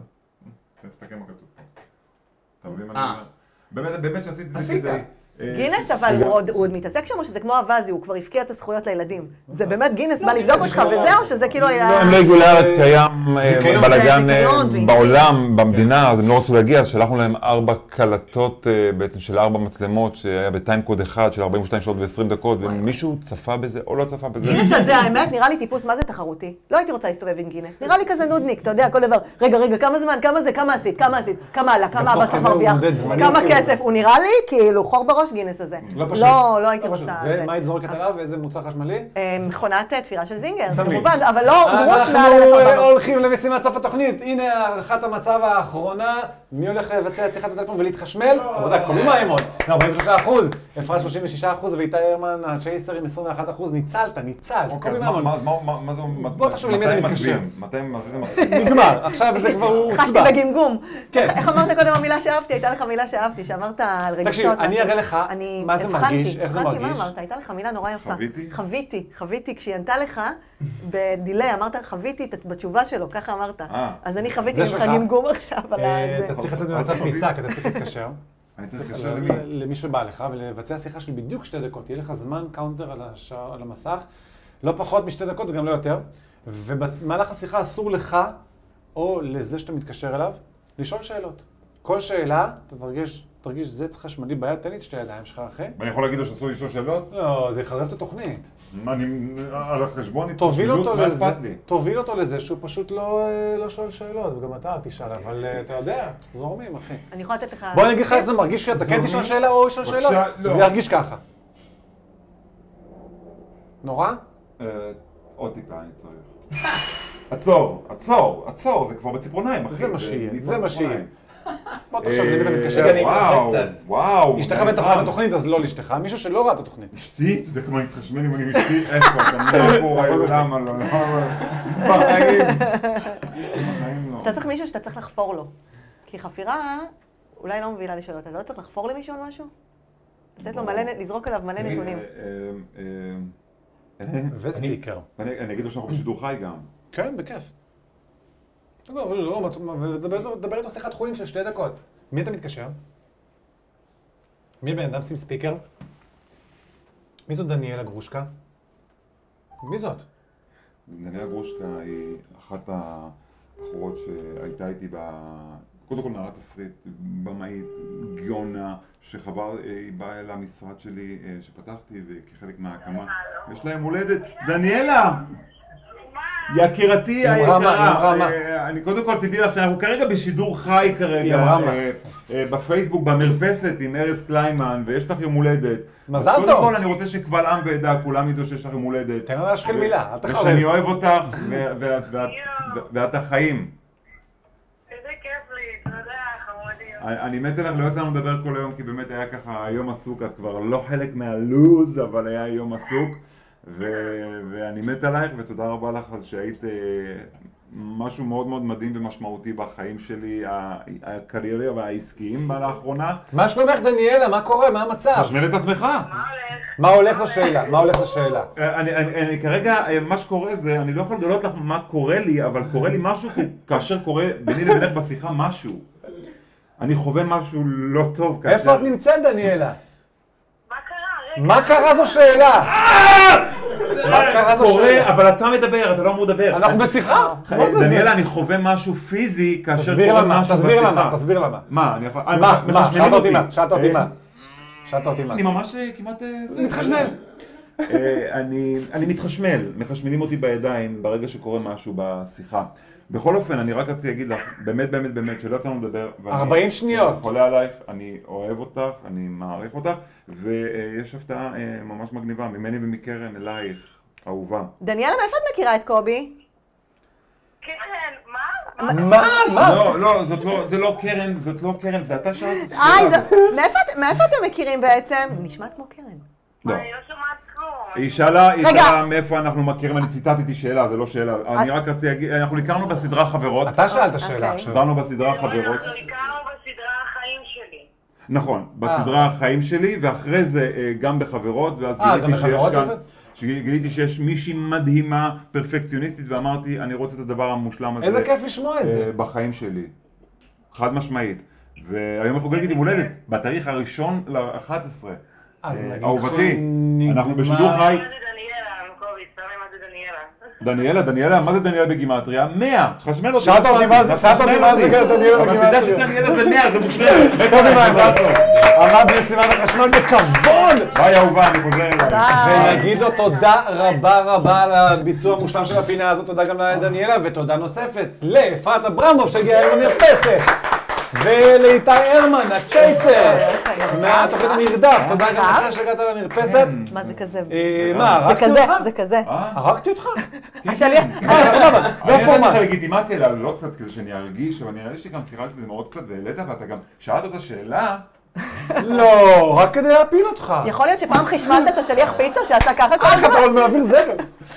תסתכל מה כתוב. אתה מבין מה אני אה. אומר? באמת, באמת שעשיתי את זה עשית. כדי... אה, גינס, אבל הוא עוד- הוא עוד מתעסק שם, או שזה כמו אבזי, הוא כבר הפקיע את הזכויות לילדים. זה באמת גינס בא לבדוק אותך וזהו, שזה כאילו היה... לא, הם לא הגיעו לארץ, קיים אה, זיכיון, בלאגן זה אה, זיכיון ועניינים. בעולם, במדינה, אז הם לא רצו להגיע, אז שלחנו להם ארבע קלטות אה, בעצם של ארבע מצלמות, שהיה בטיים קוד אחד של ארבעים ושתיים שעות ו-עשרים דקות, ומישהו צפה בזה או לא צפה בזה. גינס הזה, האמת, נראה לי טיפוס, מה זה תחרותי? לא הייתי רוצה להסתובב עם גינס. נראה לי כזה נודניק, אתה יודע, כל דבר. רגע, רגע, כמה זמן, כמה זה, כמה עשית, כמה עשית, כמה עלה, כמה אבא שלך כדי הוא מרוויח, מודד זמנים, כמה כאילו. כסף. הוא נראה לי כאילו חור בראש גינס הזה. לא פשוט. לא, לא הייתי לא פשוט. רוצה... זה. ומה היית זורקת עליו? איזה מוצר חשמלי? אה, מכונת אה, תפירה של זינגר, תמיד. כמובן, אבל לא גרוש אנחנו מעל אלף ארבע מאות. הולכים למשימת סוף התוכנית. הנה הערכת המצב האחרונה. מי הולך לבצע את שיחת הטלפון ולהתחשמל? רבותיי, קובי מימון, ארבעים ושלושה אחוז, אפרת שלושים ושישה אחוז, ואיתי הרמן, הצ'ייסר עם עשרים ואחד אחוז. ניצלת, ניצלת. אוקיי, קובי אז מה- מימון. מה- מה- מה- מה זה... בוא תחשוב למי אתה מתי מתקשר. מצביעים? מתי מתי זה מצביעים? נגמר, עכשיו זה כבר הוא חשתי הוצבע. בגמגום. כן. איך אמרת קודם המילה שאהבתי? הייתה לך מילה שאהבתי, שאמרת על רגשות. תקשיב, אני משהו. אראה לך אני מה זה הבחנתי, מרגיש, איך זה הבחנתי מרגיש. מה אמרת, הייתה לך מילה נורא יפה. חוויתי? חוויתי, חוויתי. כשהיא ענתה לך, בדיליי, אמרת חוויתי את- בתשובה שלו, ככה אמרת. אה. אז אני חוויתי זה ממך שלך? גמגום עכשיו על אה, הזה. אתה צריך לצאת במצב פיסק, אתה צריך להתקשר. אני צריך צריך להתקשר ל- למי? למי שבא לך ולבצע שיחה של בדיוק שתי דקות. יהיה לך זמן קאונטר על השע- על המסך, לא פחות משתי דקות וגם לא יותר. ובמהלך השיחה אסור לך, או לזה שאתה מתקשר אליו, לשאול שאלות. כל שאלה, אתה תרגיש, תרגיש זץ חשמלי ביד, תן לי את שתי הידיים שלך, אחי. ואני יכול להגיד לו שאסור לשאול שאלות? לא, זה יחרב את התוכנית. מה, אני... על החשבון תוביל התחשמלות? אותו מה לזה, אכפת לי? תוביל אותו לזה שהוא פשוט לא, אה, לא שואל שאלות, וגם אתה אל תשאל, אבל אה, אתה יודע, זורמים, אחי. אני יכולה לתת לך... בוא אני אגיד לך איך זה מרגיש שאתה כן זורמים? תשאל שאלה או לשאול בבקשה, שאלות. לא. זה ירגיש ככה. נורא? אה, עוד טיפה אני צריך. עצור, עצור, עצור, זה כבר בציפורניים, אחי. זה מה שיהיה, מפה זה מה בציפורניים. שיהיה. בוא תחשוב, למי אתה מתקשר. רגע, אני וואו, אתרחק קצת. וואו. אשתך בטח ראה את התוכנית, אז לא לאשתך. מישהו שלא ראה את התוכנית. אשתי, אתה יודע כמה אני מתחשמל אם אני עם אשתי? איפה? אתה מאחור, למה לא? בחיים. בחיים לא. אתה צריך מישהו שאתה צריך לחפור לו. כי חפירה אולי לא מובילה לשאלות. אתה לא צריך לחפור למישהו על משהו? לתת לו מלא, לזרוק עליו מלא נתונים. אה, אה, אה, וספיקר. אני אני אגיד לו שאנחנו בשידור חי גם. כן, בכיף. דבר איתו שיחת חולין של שתי דקות. מי אתה מתקשר? מי בן אדם? שים ספיקר. מי זאת דניאלה גרושקה? מי זאת? דניאלה גרושקה היא אחת הבחורות שהייתה איתי ב... קודם כל נערת תסריט, במאית, גיונה, שחבר, היא באה למשרד שלי שפתחתי וכחלק מההקמה. יש להם הולדת. דניאלה! יקירתי היקרה, אני קודם כל תדעי לך שאנחנו כרגע בשידור חי כרגע בפייסבוק, במרפסת עם ארז קליימן, ויש לך יום הולדת. מזל טוב! קודם כל אני רוצה שקבל עם ועדה, כולם ידעו שיש לך יום הולדת. תן לו להשחיל מילה, אל תחרב. ושאני אוהב אותך, ואת החיים. איזה כיף לי, תודה, חמודי. אני מת אליך, לא יצא לנו לדבר כל היום, כי באמת היה ככה יום עסוק, את כבר לא חלק מהלוז, אבל היה יום עסוק. ואני מת עלייך, ותודה רבה לך על שהיית משהו מאוד מאוד מדהים ומשמעותי בחיים שלי, הקריירי והעסקיים לאחרונה. מה שלומך דניאלה? מה קורה? מה המצב? חשמל את עצמך. מה הולך? מה הולך זו שאלה? מה הולך זו שאלה? אני כרגע, מה שקורה זה, אני לא יכול לגלות לך מה קורה לי, אבל קורה לי משהו כאשר קורה ביני לבינך בשיחה משהו. אני חווה משהו לא טוב כאשר... איפה את נמצאת דניאלה? מה קרה? רגע. מה קרה זו שאלה? מה קרה זו שאלה? אבל אתה מדבר, אתה לא אמור לדבר. אנחנו בשיחה. דניאלה, אני חווה משהו פיזי כאשר תסביר קורה למה, משהו בשיחה. תסביר למה, תסביר למה. מה, אני יכול... מה, מה, שאלת אותי מה, שאלת אותי מה. שאלת אותי מה. אני ממש כמעט... מתחשמל. אני מתחשמל, מחשמלים אותי בידיים ברגע שקורה משהו בשיחה. בכל אופן, אני רק רציתי להגיד לך, באמת באמת באמת, שלא יצאנו לדבר. ארבעים שניות. אני חולה עלייך, אני אוהב אותך, אני מעריך אותך, ויש הפתעה ממש מגניבה, ממני ומקרן אלייך, אהובה. דניאלה, מאיפה את מכירה את קובי? כן, מה? מה? מה? לא, לא, זה לא קרן, זאת לא קרן, זה אתה שאלת. מאיפה אתם מכירים בעצם? נשמעת כמו קרן. לא. אני לא שומעת כלום. היא שאלה, היא שאלה מאיפה אנחנו מכירים, אני ציטטתי שאלה, זה לא שאלה. אני רק רציתי להגיד, אנחנו הכרנו בסדרה חברות. אתה שאלת שאלה עכשיו. הכרנו בסדרה חברות. אנחנו הכרנו בסדרה החיים שלי. נכון, בסדרה החיים שלי, ואחרי זה גם בחברות, ואז גיליתי שיש כאן... גיליתי שיש מישהי מדהימה, פרפקציוניסטית, ואמרתי, אני רוצה את הדבר המושלם הזה. איזה כיף לשמוע את זה. בחיים שלי. חד משמעית. והיום אנחנו חוגגים יום הולדת, בתאריך הראשון ל-אחת עשרה. אהובתי, אנחנו בשידור חי. מה זה דניאלה, מקובי, תסתמי מה זה דניאלה. דניאלה, דניאלה, מה זה דניאלה בגימטריה? מאה. תחשמל אותי. שאלת אותי מה זה, שאלת אותי מה זה דניאלה בגימטריה. אבל תדע שדניאלה זה מאה, זה מושלם. קובי מה זה? עמד במשימת החשמל בכבוד! ביי אהובה, אני חוזר אליי. ונגיד לו תודה רבה רבה על הביצוע המושלם של הפינה הזאת, תודה גם לדניאלה, ותודה נוספת לאפרת אברמוב שהגיעה היום למרפסת. ולאיתי הרמן, הצ'ייסר, מהתוכנית המרדף, תודה גם לך שהגעת למרפסת. מה זה כזה? מה, הרגתי אותך? זה כזה. הרגתי אותך? השליח. סבבה, זה אני הפורמט. נתתי לך לגיטימציה לעלות קצת כדי שאני ארגיש, אבל נראה לי שגם שיחקתי בזה מאוד קצת והעלית, ואתה גם שאלת אותה שאלה. לא, רק כדי להפיל אותך. יכול להיות שפעם חשמלת את השליח פיצה שעשה ככה כל איך אתה הזמן? עוד מעביר זבל?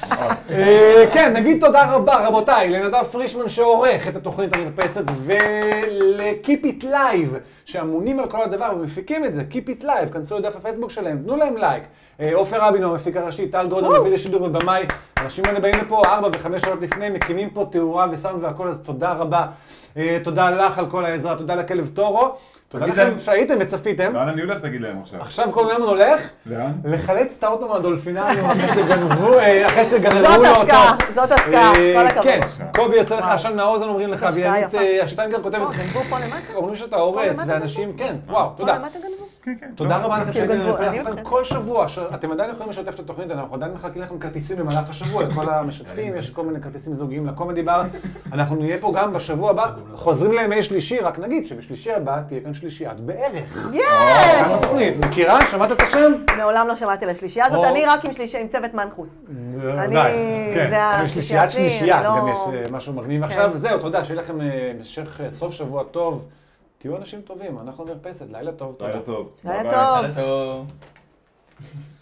כן, נגיד תודה רבה רבותיי לנדב פרישמן שעורך את התוכנית המרפסת ולקיפ איט לייב שאמונים על כל הדבר ומפיקים את זה, קיפ איט לייב, כנסו לדף הפייסבוק שלהם, תנו להם לייק. עופר רבינו, המפיק הראשי, טל גרודן, מביא לשידור ובמאי, אנשים האלה באים לפה ארבע וחמש שעות לפני, מקימים פה תאורה וסאונד והכל, אז תודה רבה. תודה לך על כל העזרה, תודה לכלב טורו. תודה לכם שהייתם וצפיתם. לאן אני הולך תגיד להם עכשיו? עכשיו כל היום הולך? לאן? לחלץ את האוטו מהדולפינריום אחרי שגנבו, אחרי שגנבו לו אותו. זאת השקעה, זאת השקעה, כל הכבוד. כן, קובי יוצא לך עשן מהאוזן אומרים לך, ויאנית השטיינגר כותבת לכם. גנבו פה למטה? אומרים שאתה הורס, ואנשים, כן, וואו, תודה. פה למטה גנבו? תודה רבה לכם שהייתם גנבו, אני לנפח כל שבוע, אתם עדיין יכולים לשתף את התוכנית, אנחנו עדיין מחלקים לכם כרטיסים במהלך השבוע לכל המשתפים, יש כל מיני כרטיסים זוגיים לקומדי בר, אנחנו נהיה פה גם בשבוע הבא, חוזרים לימי שלישי, רק נגיד שבשלישי הבא תהיה כאן שלישיית בערך. יש! מכירה? שמעת את השם? מעולם לא שמעתי על השלישייה הזאת, אני רק עם צוות מנחוס. אני, זה השלישיית שלישייה, גם יש משהו מגניב. עכשיו זהו, תודה, שיהיה לכם במשך סוף שבוע טוב. תהיו אנשים טובים, אנחנו מרפסת, לילה טוב. לילה טוב. לילה ביי. טוב. לילה טוב.